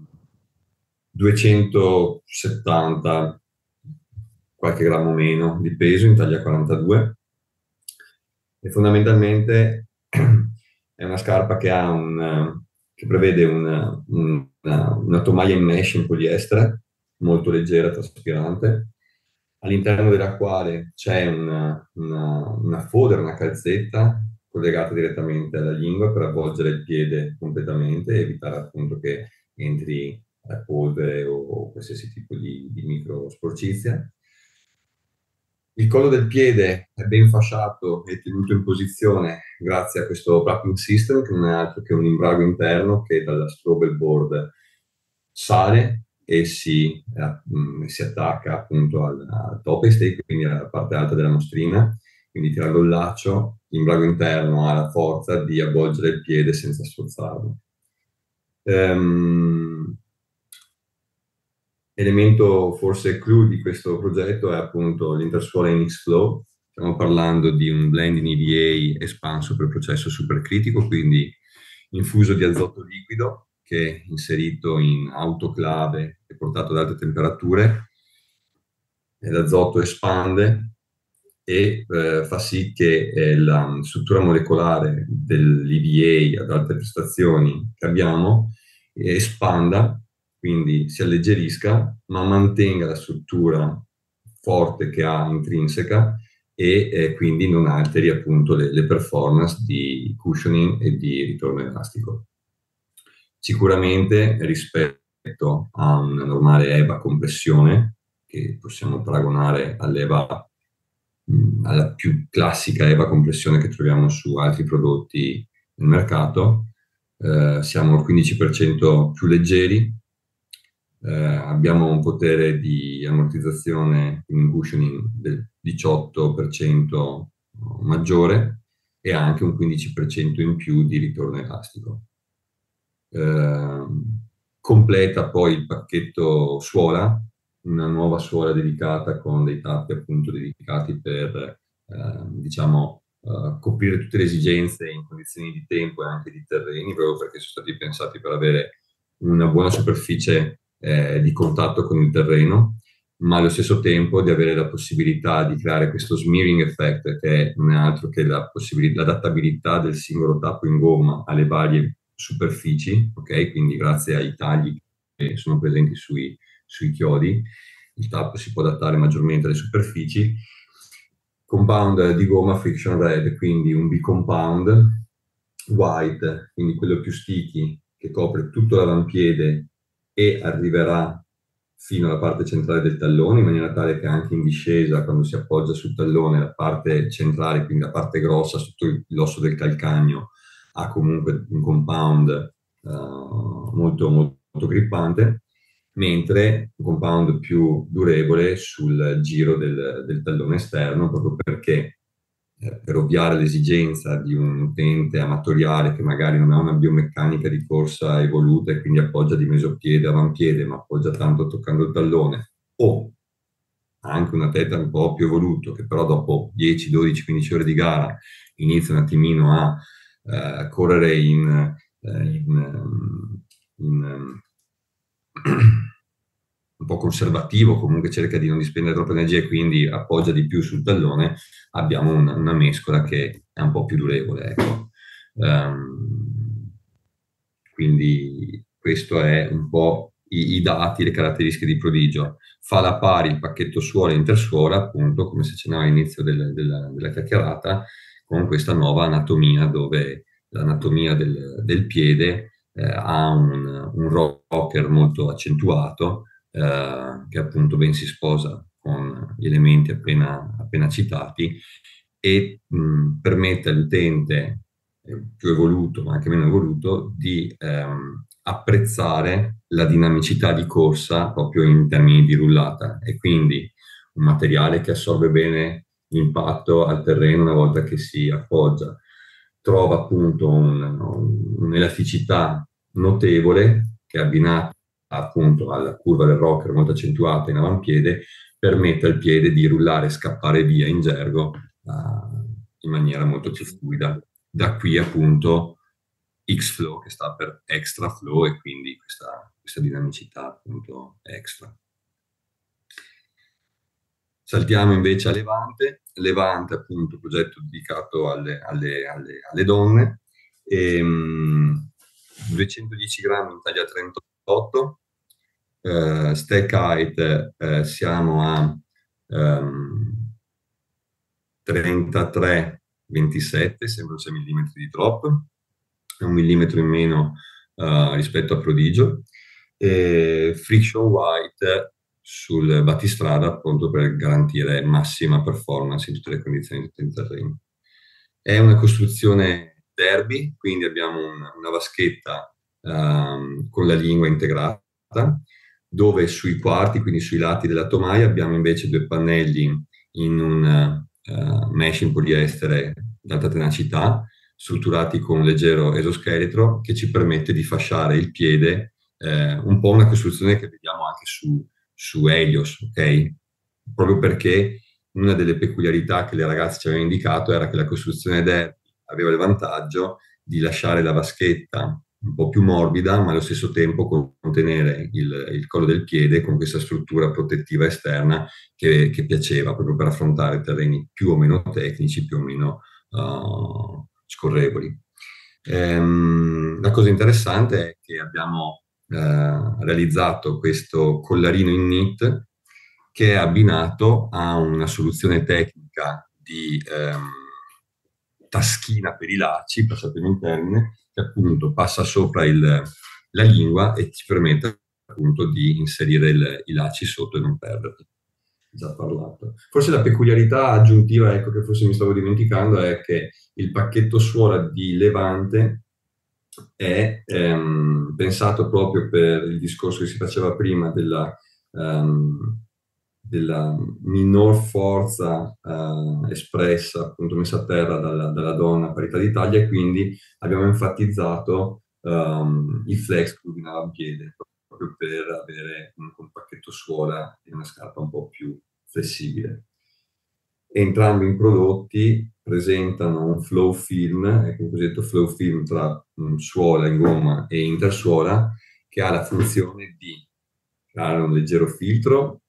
duecentosettanta, qualche grammo meno di peso in taglia quarantadue. E fondamentalmente è una scarpa che ha un... che prevede una, una, una tomaia in mesh in poliestere, molto leggera, traspirante, all'interno della quale c'è una, una, una fodera, una calzetta collegata direttamente alla lingua per avvolgere il piede completamente e evitare appunto che entri polvere o qualsiasi tipo di, di microsporcizia. il collo del piede è ben fasciato e tenuto in posizione grazie a questo wrapping system, che non è altro che un imbrago interno che dalla strobel board sale e si, eh, si attacca appunto al, al top stay, quindi alla parte alta della mostrina. Quindi tirando il laccio, l'imbrago interno ha la forza di avvolgere il piede senza sforzarlo. Um, elemento forse clou di questo progetto è appunto l'intersuola in X-Flow. Stiamo parlando di un blend in E V A espanso per processo supercritico, quindi infuso di azoto liquido che è inserito in autoclave e portato ad alte temperature. L'azoto espande e eh, fa sì che eh, la struttura molecolare dell'E V A ad alte prestazioni che abbiamo eh, espanda, quindi si alleggerisca, ma mantenga la struttura forte che ha intrinseca e eh, quindi non alteri appunto le, le performance di cushioning e di ritorno elastico. Sicuramente rispetto a una normale E V A compressione, che possiamo paragonare all'E V A, mh, alla più classica E V A compressione che troviamo su altri prodotti nel mercato, eh, siamo al quindici per cento più leggeri, eh, abbiamo un potere di ammortizzazione in cushioning del diciotto per cento maggiore e anche un quindici per cento in più di ritorno elastico. Eh, completa poi il pacchetto suola, una nuova suola dedicata con dei tappi appunto dedicati per eh, diciamo eh, coprire tutte le esigenze in condizioni di tempo e anche di terreni, proprio perché sono stati pensati per avere una buona superficie eh, di contatto con il terreno, ma allo stesso tempo di avere la possibilità di creare questo smearing effect, che non è altro che la possibilità, l'adattabilità del singolo tappo in gomma alle varie superfici, ok? Quindi grazie ai tagli che sono presenti sui, sui chiodi, il tappo si può adattare maggiormente alle superfici. Compound di gomma friction red, quindi un B-compound, white, quindi quello più sticky, che copre tutto l'avampiede e arriverà fino alla parte centrale del tallone, in maniera tale che anche in discesa, quando si appoggia sul tallone, la parte centrale, quindi la parte grossa sotto l'osso del calcagno, ha comunque un compound uh, molto, molto grippante, mentre un compound più durevole sul giro del, del tallone esterno, proprio perché eh, per ovviare l'esigenza di un utente amatoriale che magari non ha una biomeccanica di corsa evoluta e quindi appoggia di mesopiede avampiede, ma appoggia tanto toccando il tallone, o anche un atleta un po' più evoluto che però dopo dieci, dodici, quindici ore di gara inizia un attimino a Uh, correre in, uh, in, um, in um, un po' conservativo, comunque cerca di non dispendere troppa energia e quindi appoggia di più sul tallone, abbiamo una, una mescola che è un po' più durevole, ecco. Um, quindi questo è un po' i, i dati, le caratteristiche di Prodigio. Fa la pari il pacchetto suola e intersuola, appunto, come si accennava all'inizio del, della, della chiacchierata, con questa nuova anatomia dove l'anatomia del, del piede eh, ha un, un rocker molto accentuato eh, che appunto ben si sposa con gli elementi appena, appena citati e mh, permette all'utente eh, più evoluto ma anche meno evoluto di ehm, apprezzare la dinamicità di corsa proprio in termini di rullata e quindi un materiale che assorbe bene l'impatto al terreno una volta che si appoggia, trova appunto un'elasticità notevole che abbinata appunto alla curva del rocker molto accentuata in avampiede permette al piede di rullare e scappare via in gergo uh, in maniera molto più fluida. Da qui appunto X-Flow che sta per extra flow e quindi questa, questa dinamicità appunto extra. Saltiamo invece a Levante, Levante appunto progetto dedicato alle, alle, alle, alle donne, e, um, duecentodieci grammi in taglia trentotto, uh, stack height uh, siamo a um, trentatré ventisette, sembra sei millimetri di drop, un millimetro in meno uh, rispetto a Prodigio, e friction white sul battistrada, pronto per garantire massima performance in tutte le condizioni del terreno. È una costruzione derby, quindi abbiamo una, una vaschetta um, con la lingua integrata, dove sui quarti, quindi sui lati della tomaia, abbiamo invece due pannelli in un uh, mesh in poliestere di alta tenacità, strutturati con un leggero esoscheletro che ci permette di fasciare il piede, eh, un po' una costruzione che vediamo anche su, su Helios, ok? Proprio perché una delle peculiarità che le ragazze ci avevano indicato era che la costruzione derby aveva il vantaggio di lasciare la vaschetta un po' più morbida, ma allo stesso tempo contenere il, il collo del piede con questa struttura protettiva esterna che, che piaceva, proprio per affrontare terreni più o meno tecnici, più o meno uh, scorrevoli. Ehm, la cosa interessante è che abbiamo eh, realizzato questo collarino in knit che è abbinato a una soluzione tecnica di ehm, taschina per i lacci, passatemi in termine, che appunto passa sopra il, la lingua e ci permette appunto di inserire il, i lacci sotto e non perderli. Già parlato. Forse la peculiarità aggiuntiva, ecco, che forse mi stavo dimenticando, è che il pacchetto suola di Levante è ehm, pensato proprio per il discorso che si faceva prima della, um, della minor forza uh, espressa, appunto messa a terra dalla, dalla donna a parità di taglia, e quindi abbiamo enfatizzato um, il flex club in avampiede, proprio per avere un, un pacchetto suola e una scarpa un po' più flessibile. Entrambi i prodotti presentano un flow film, ecco, il cosiddetto flow film tra um, suola in gomma e intersuola, che ha la funzione di creare un leggero filtro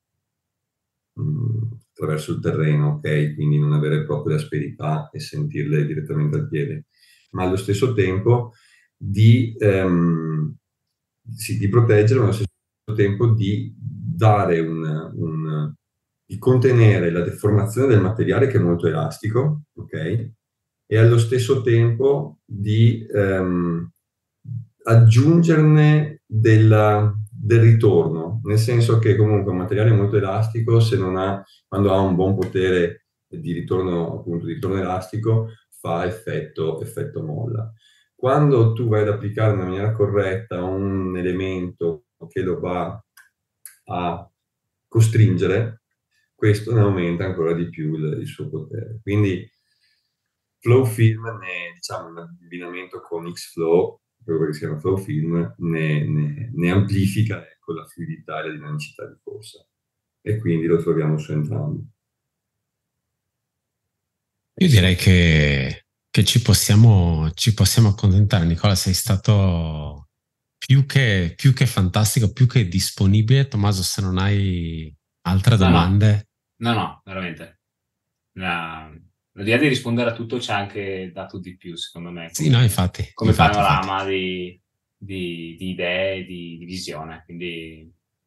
um, attraverso il terreno, ok? Quindi non avere proprio l'asperità e sentirle direttamente al piede, ma allo stesso tempo di, um, sì, di proteggere, ma allo stesso tempo di dare un, un di contenere la deformazione del materiale, che è molto elastico, ok? E allo stesso tempo di ehm, aggiungerne della, del ritorno, nel senso che comunque un materiale molto elastico, se non ha, quando ha un buon potere di ritorno, appunto di ritorno elastico, fa effetto, effetto molla. Quando tu vai ad applicare in maniera corretta un elemento che lo va a costringere, questo ne aumenta ancora di più il, il suo potere. Quindi Flow Film, ne, diciamo, in abbinamento con X-Flow, quello che si chiama Flow Film, ne, ne, ne amplifica, ecco, la fluidità e la dinamicità di corsa. E quindi lo troviamo su entrambi. Io direi che, che ci possiamo, ci possiamo accontentare. Nicola, sei stato più che, più che fantastico, più che disponibile. Tommaso, se non hai altre domande... No, no, no, veramente. La... L'idea di rispondere a tutto ci ha anche dato di più, secondo me. Come, sì, no, infatti. Come infatti, panorama infatti. Di, di, di idee, di, di visione. Quindi,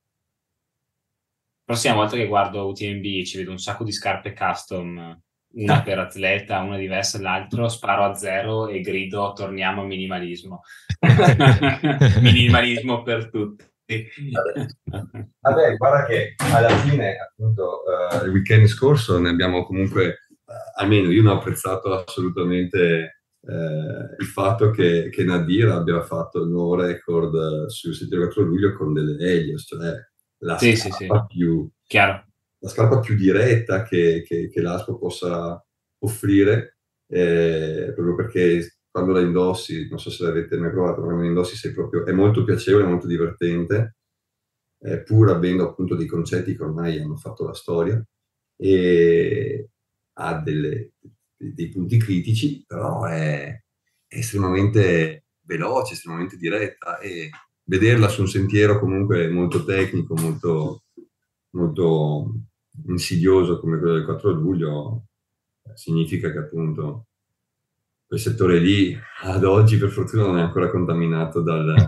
la prossima volta che guardo U T M B e ci vedo un sacco di scarpe custom, una per atleta, una diversa dall'altro, sparo a zero e grido: torniamo a minimalismo. Minimalismo per tutti. Vabbè. Vabbè, guarda che alla fine, appunto, uh, il weekend scorso ne abbiamo comunque, uh, almeno io ne ho apprezzato assolutamente uh, il fatto che, che Nadir abbia fatto il nuovo record sul sette quattro luglio con delle Helios, cioè la sì, scarpa sì, sì. più chiaro. La scarpa più diretta che, che, che l'Aspo possa offrire, eh, proprio perché quando la indossi, non so se l'avete mai provato, ma quando la indossi sei proprio, è molto piacevole, molto divertente, eh, pur avendo appunto dei concetti che ormai hanno fatto la storia, e ha delle, dei punti critici, però è, è estremamente veloce, estremamente diretta, e vederla su un sentiero comunque molto tecnico, molto, molto insidioso come quello del quattro luglio, significa che appunto quel settore lì ad oggi per fortuna non è ancora contaminato dal,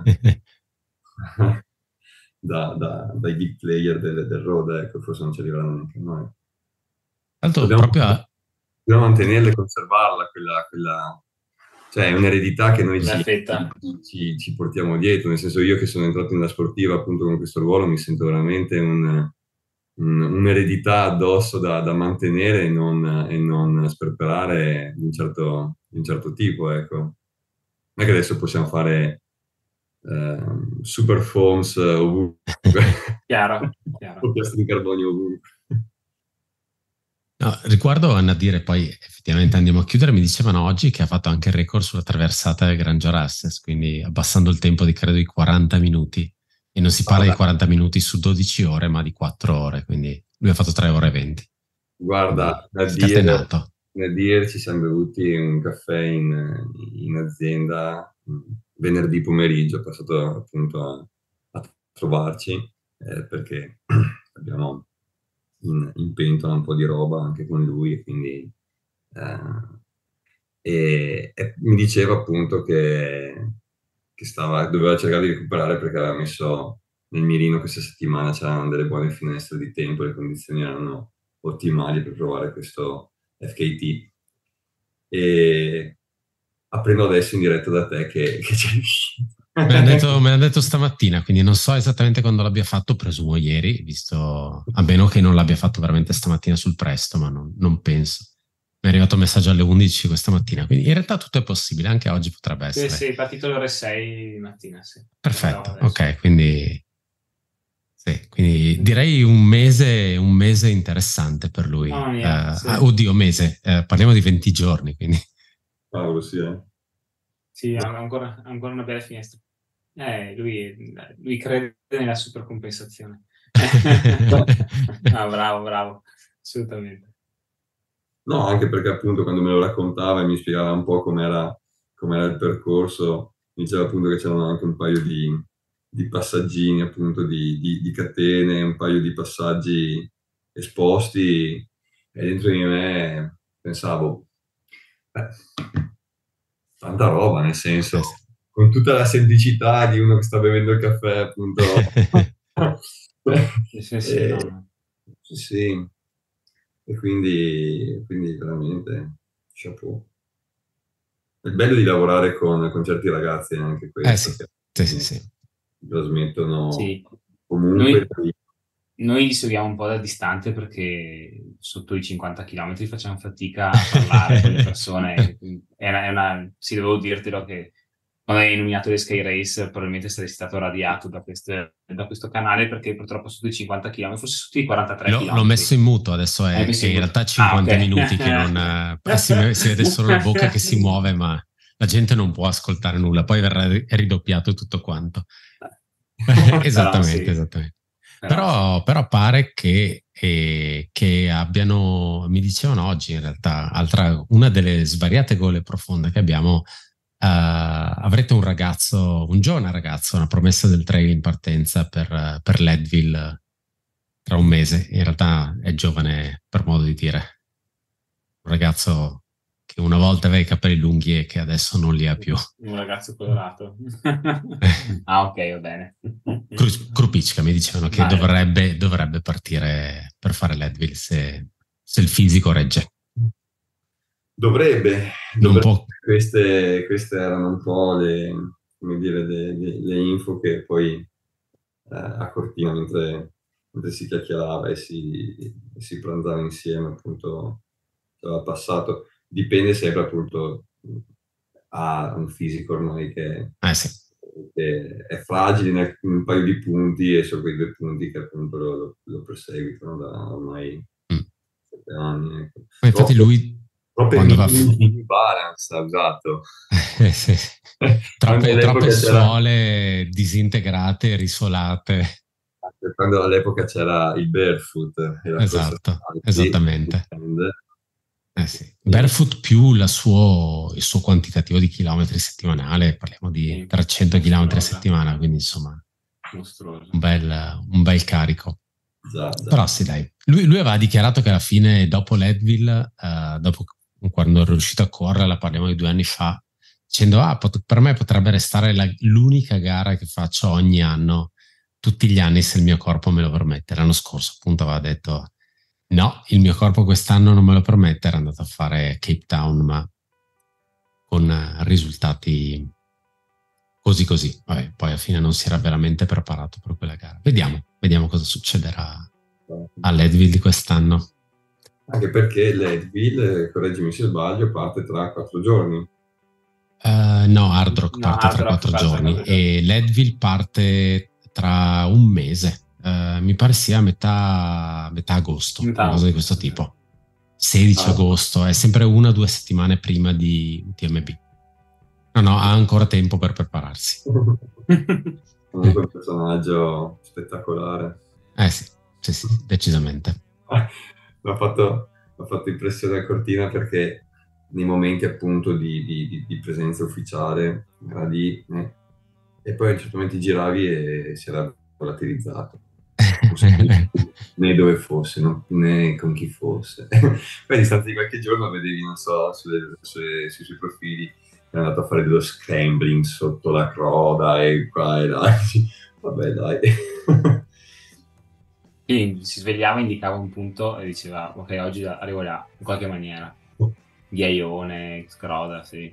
da, da, dai big player del, del road, ecco, forse non ci arriveranno neanche noi. Tanto dobbiamo, proprio a... dobbiamo mantenerla e conservarla, quella, quella, cioè è un'eredità che noi ci, ci, ci portiamo dietro, nel senso, io che sono entrato nella sportiva appunto con questo ruolo mi sento veramente un, un- un'eredità addosso da, da mantenere e non, e non sperperare di un certo, di un certo tipo, ecco. Non è che adesso possiamo fare ehm, super foams ovunque, Chiaro, chiaro. o piastri di carbonio ovunque. No, riguardo a Nadir, poi effettivamente andiamo a chiudere, mi dicevano oggi che ha fatto anche il record sulla traversata del Gran Jorasses, quindi abbassando il tempo di credo di quaranta minuti, e non si parla di quaranta minuti su dodici ore, ma di quattro ore, quindi lui ha fatto tre ore e venti. Guarda, Quindi Nadir, scatenato. Nadir ci siamo bevuti un caffè in, in azienda mh, venerdì pomeriggio, è passato appunto a, a trovarci eh, perché abbiamo in, in pentola un po' di roba anche con lui, e quindi eh, e, e mi diceva appunto che, che stava, doveva cercare di recuperare perché aveva messo nel mirino questa settimana, c'erano delle buone finestre di tempo, le condizioni erano ottimali per provare questo F K T. E apprendo adesso in diretta da te che, che c'è riuscito. Me l'ha detto, me l'ha detto stamattina, quindi non so esattamente quando l'abbia fatto, presumo ieri, visto, a meno che non l'abbia fatto veramente stamattina sul presto, ma non, non penso. Mi è arrivato un messaggio alle undici questa mattina, quindi in realtà tutto è possibile, anche oggi potrebbe Sì, essere. sì, partito alle ore sei di mattina, sì. Perfetto, ok, quindi, sì, quindi direi un mese, un mese interessante per lui. Mamma Eh, mia, sì. ah, oddio, mese, eh, parliamo di venti giorni, quindi. Paolo, sì, eh. Sì, ha ancora, ancora una bella finestra. Eh, lui, lui crede nella supercompensazione. Ah, bravo, bravo, assolutamente. No, anche perché appunto quando me lo raccontava e mi spiegava un po' com'era, com'era il percorso, mi diceva appunto che c'erano anche un paio di, di passaggini, appunto di, di- di catene, un paio di passaggi esposti, e dentro di me pensavo, beh, tanta roba, nel senso, Eh sì. con tutta la semplicità di uno che sta bevendo il caffè, appunto. Sì, sì, sì, E- no. sì, sì. E quindi, quindi veramente chapeau. È bello di lavorare con, con certi ragazzi è anche Eh sì, questo, che sì, sì, mi sì. trasmettono Sì. comunque. Noi, noi li seguiamo un po' da distante perché sotto i cinquanta chilometri facciamo fatica a parlare con le persone. È una, è una- sì, dovevo dirtelo che quando hai nominato le Sky Race probabilmente saresti stato radiato da, queste- da questo canale perché purtroppo sotto i cinquanta chilometri, forse sotto i quarantatré L'ho, l'ho messo chilometri. in muto, adesso Hai è, è messo in in moto? realtà Ah, cinquanta minuti che non... ok. eh, si, si vede solo la bocca che si muove, ma la gente non può ascoltare nulla, poi verrà ri- ridoppiato tutto quanto. Però Esattamente, sì, esattamente. però sì. Però, però pare che, eh, che abbiano, mi dicevano oggi in realtà, altra, una delle svariate gole profonde che abbiamo, eh, avrete un ragazzo, un giovane ragazzo, una promessa del trail in partenza per, per Leadville tra un mese. In realtà è giovane per modo di dire, un ragazzo che una volta aveva i capelli lunghi e che adesso non li ha più. Un ragazzo colorato. Ah, ok, va bene. Kru- Krupicka mi dicevano che Vale. dovrebbe, dovrebbe partire per fare Leadville se, se il fisico regge. Dovrebbe, Non dovrebbe. può. Queste, queste erano un po' le, come dire, le, le- le info che poi eh, a Cortina, mentre, mentre si chiacchierava e si, e si pranzava insieme, appunto, ci aveva passato. Dipende sempre, appunto, ha un fisico ormai che, Eh sì. che è fragile in un paio di punti e sono quei due punti che appunto lo, lo, lo perseguitano da ormai Mm. sette anni. Ecco. Ma infatti Troppe, lui, troppe quando va... mini balance ha usato. Eh, sì. Quando Troppe, troppe all'epoca c'era, suole disintegrate, risolate. quando all'epoca c'era il barefoot e la corsa Esatto, salti, esattamente. Eh sì. e Barefoot più la suo- il suo quantitativo di chilometri settimanale, parliamo di Sì, trecento chilometri a mostruosa, settimana, quindi insomma mostruosa. un bel, un bel carico. già, Però già. sì, dai. Lui, lui aveva dichiarato che alla fine, dopo Leadville, eh, dopo quando è riuscito a correre, parliamo di due anni fa, dicendo, ah, pot- per me potrebbe restare la- l'unica gara che faccio ogni anno, tutti gli anni, se il mio corpo me lo permette. L'anno scorso, appunto, aveva detto, no, il mio corpo quest'anno non me lo permette, era andato a fare Cape Town, ma con eh, risultati così così. Vabbè, poi alla fine non si era veramente preparato per quella gara. Vediamo, vediamo cosa succederà a Leadville di quest'anno. Anche perché Leadville, correggimi se sbaglio, parte tra quattro giorni. Uh, no, Hard Rock No, parte Hard tra Rock quattro parte giorni tra quattro e Leadville parte tra un mese. Uh, mi pare sia a metà, metà agosto, Metà una cosa di agosto. questo tipo. sedici Ah. agosto, è sempre una o due settimane prima di U T M B. No, no, ha ancora tempo per prepararsi. Comunque un personaggio spettacolare. Eh sì, sì, sì, decisamente. Mi ha fatto, mi ha fatto impressione a Cortina perché nei momenti appunto di, di, di, di presenza ufficiale era lì eh, e poi a un certo momento giravi e si era volatilizzato. Né dove fosse, non- né con chi fosse. Poi a distanza di qualche giorno vedevi, non so, sulle- sulle- sui suoi profili è andato a fare dello scrambling sotto la croda e qua e là. Vabbè, dai. Quindi si svegliava, indicava un punto e diceva ok, oggi arrivo là, in qualche maniera. Ghiaione, scroda, sì.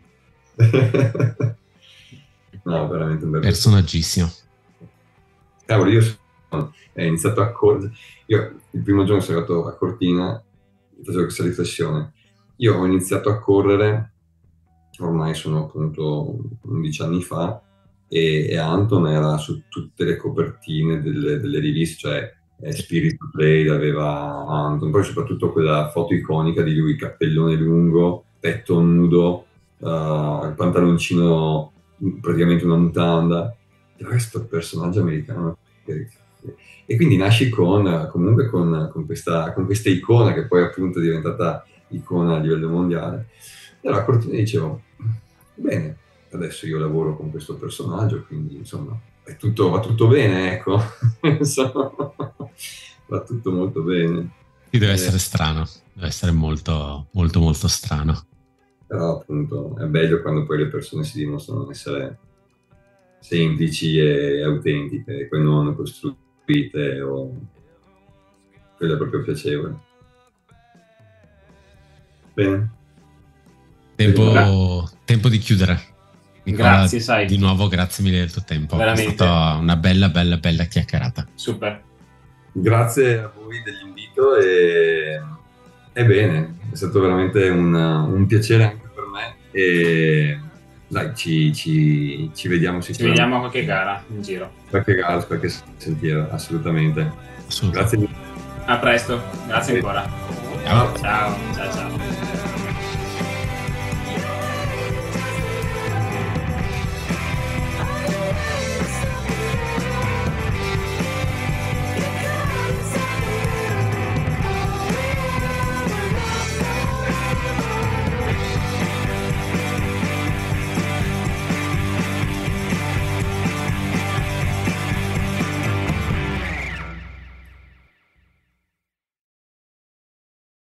No, veramente un bel Personaggissimo. Cavolo, io sono, ho iniziato a correre. Io il primo giorno sono arrivato a Cortina, facevo questa riflessione. Io ho iniziato a correre, ormai sono appunto undici anni fa, e, e Anton era su tutte le copertine delle, delle riviste, cioè eh, Spirit to Play aveva Anton, poi soprattutto quella foto iconica di lui, cappellone lungo, petto nudo, uh, il pantaloncino praticamente una mutanda. Questo personaggio americano e quindi nasci con comunque con, con, questa, con questa icona che poi appunto è diventata icona a livello mondiale. E allora a Cortina dicevo bene, adesso io lavoro con questo personaggio, quindi insomma è tutto, va tutto bene, ecco. Insomma, va tutto molto bene. Sì, deve Eh, essere strano, deve essere molto molto molto strano. Però appunto è bello quando poi le persone si dimostrano essere semplici e autentiche, e poi non costruite, o quello è proprio piacevole. Bene. Tempo, tempo di chiudere. Nicola, Grazie, sai. di nuovo grazie mille del tuo tempo. Veramente. È stata una bella, bella, bella chiacchierata. Super. Grazie a voi dell'invito e, e bene, è stato veramente un, un piacere anche per me e dai, ci, ci, ci vediamo Ci sicuramente. vediamo a qualche gara in giro. Qualche gara, qualche sentiero, assolutamente. Assolutamente. Grazie mille. A presto, grazie ancora. Ciao. Ciao, ciao, ciao.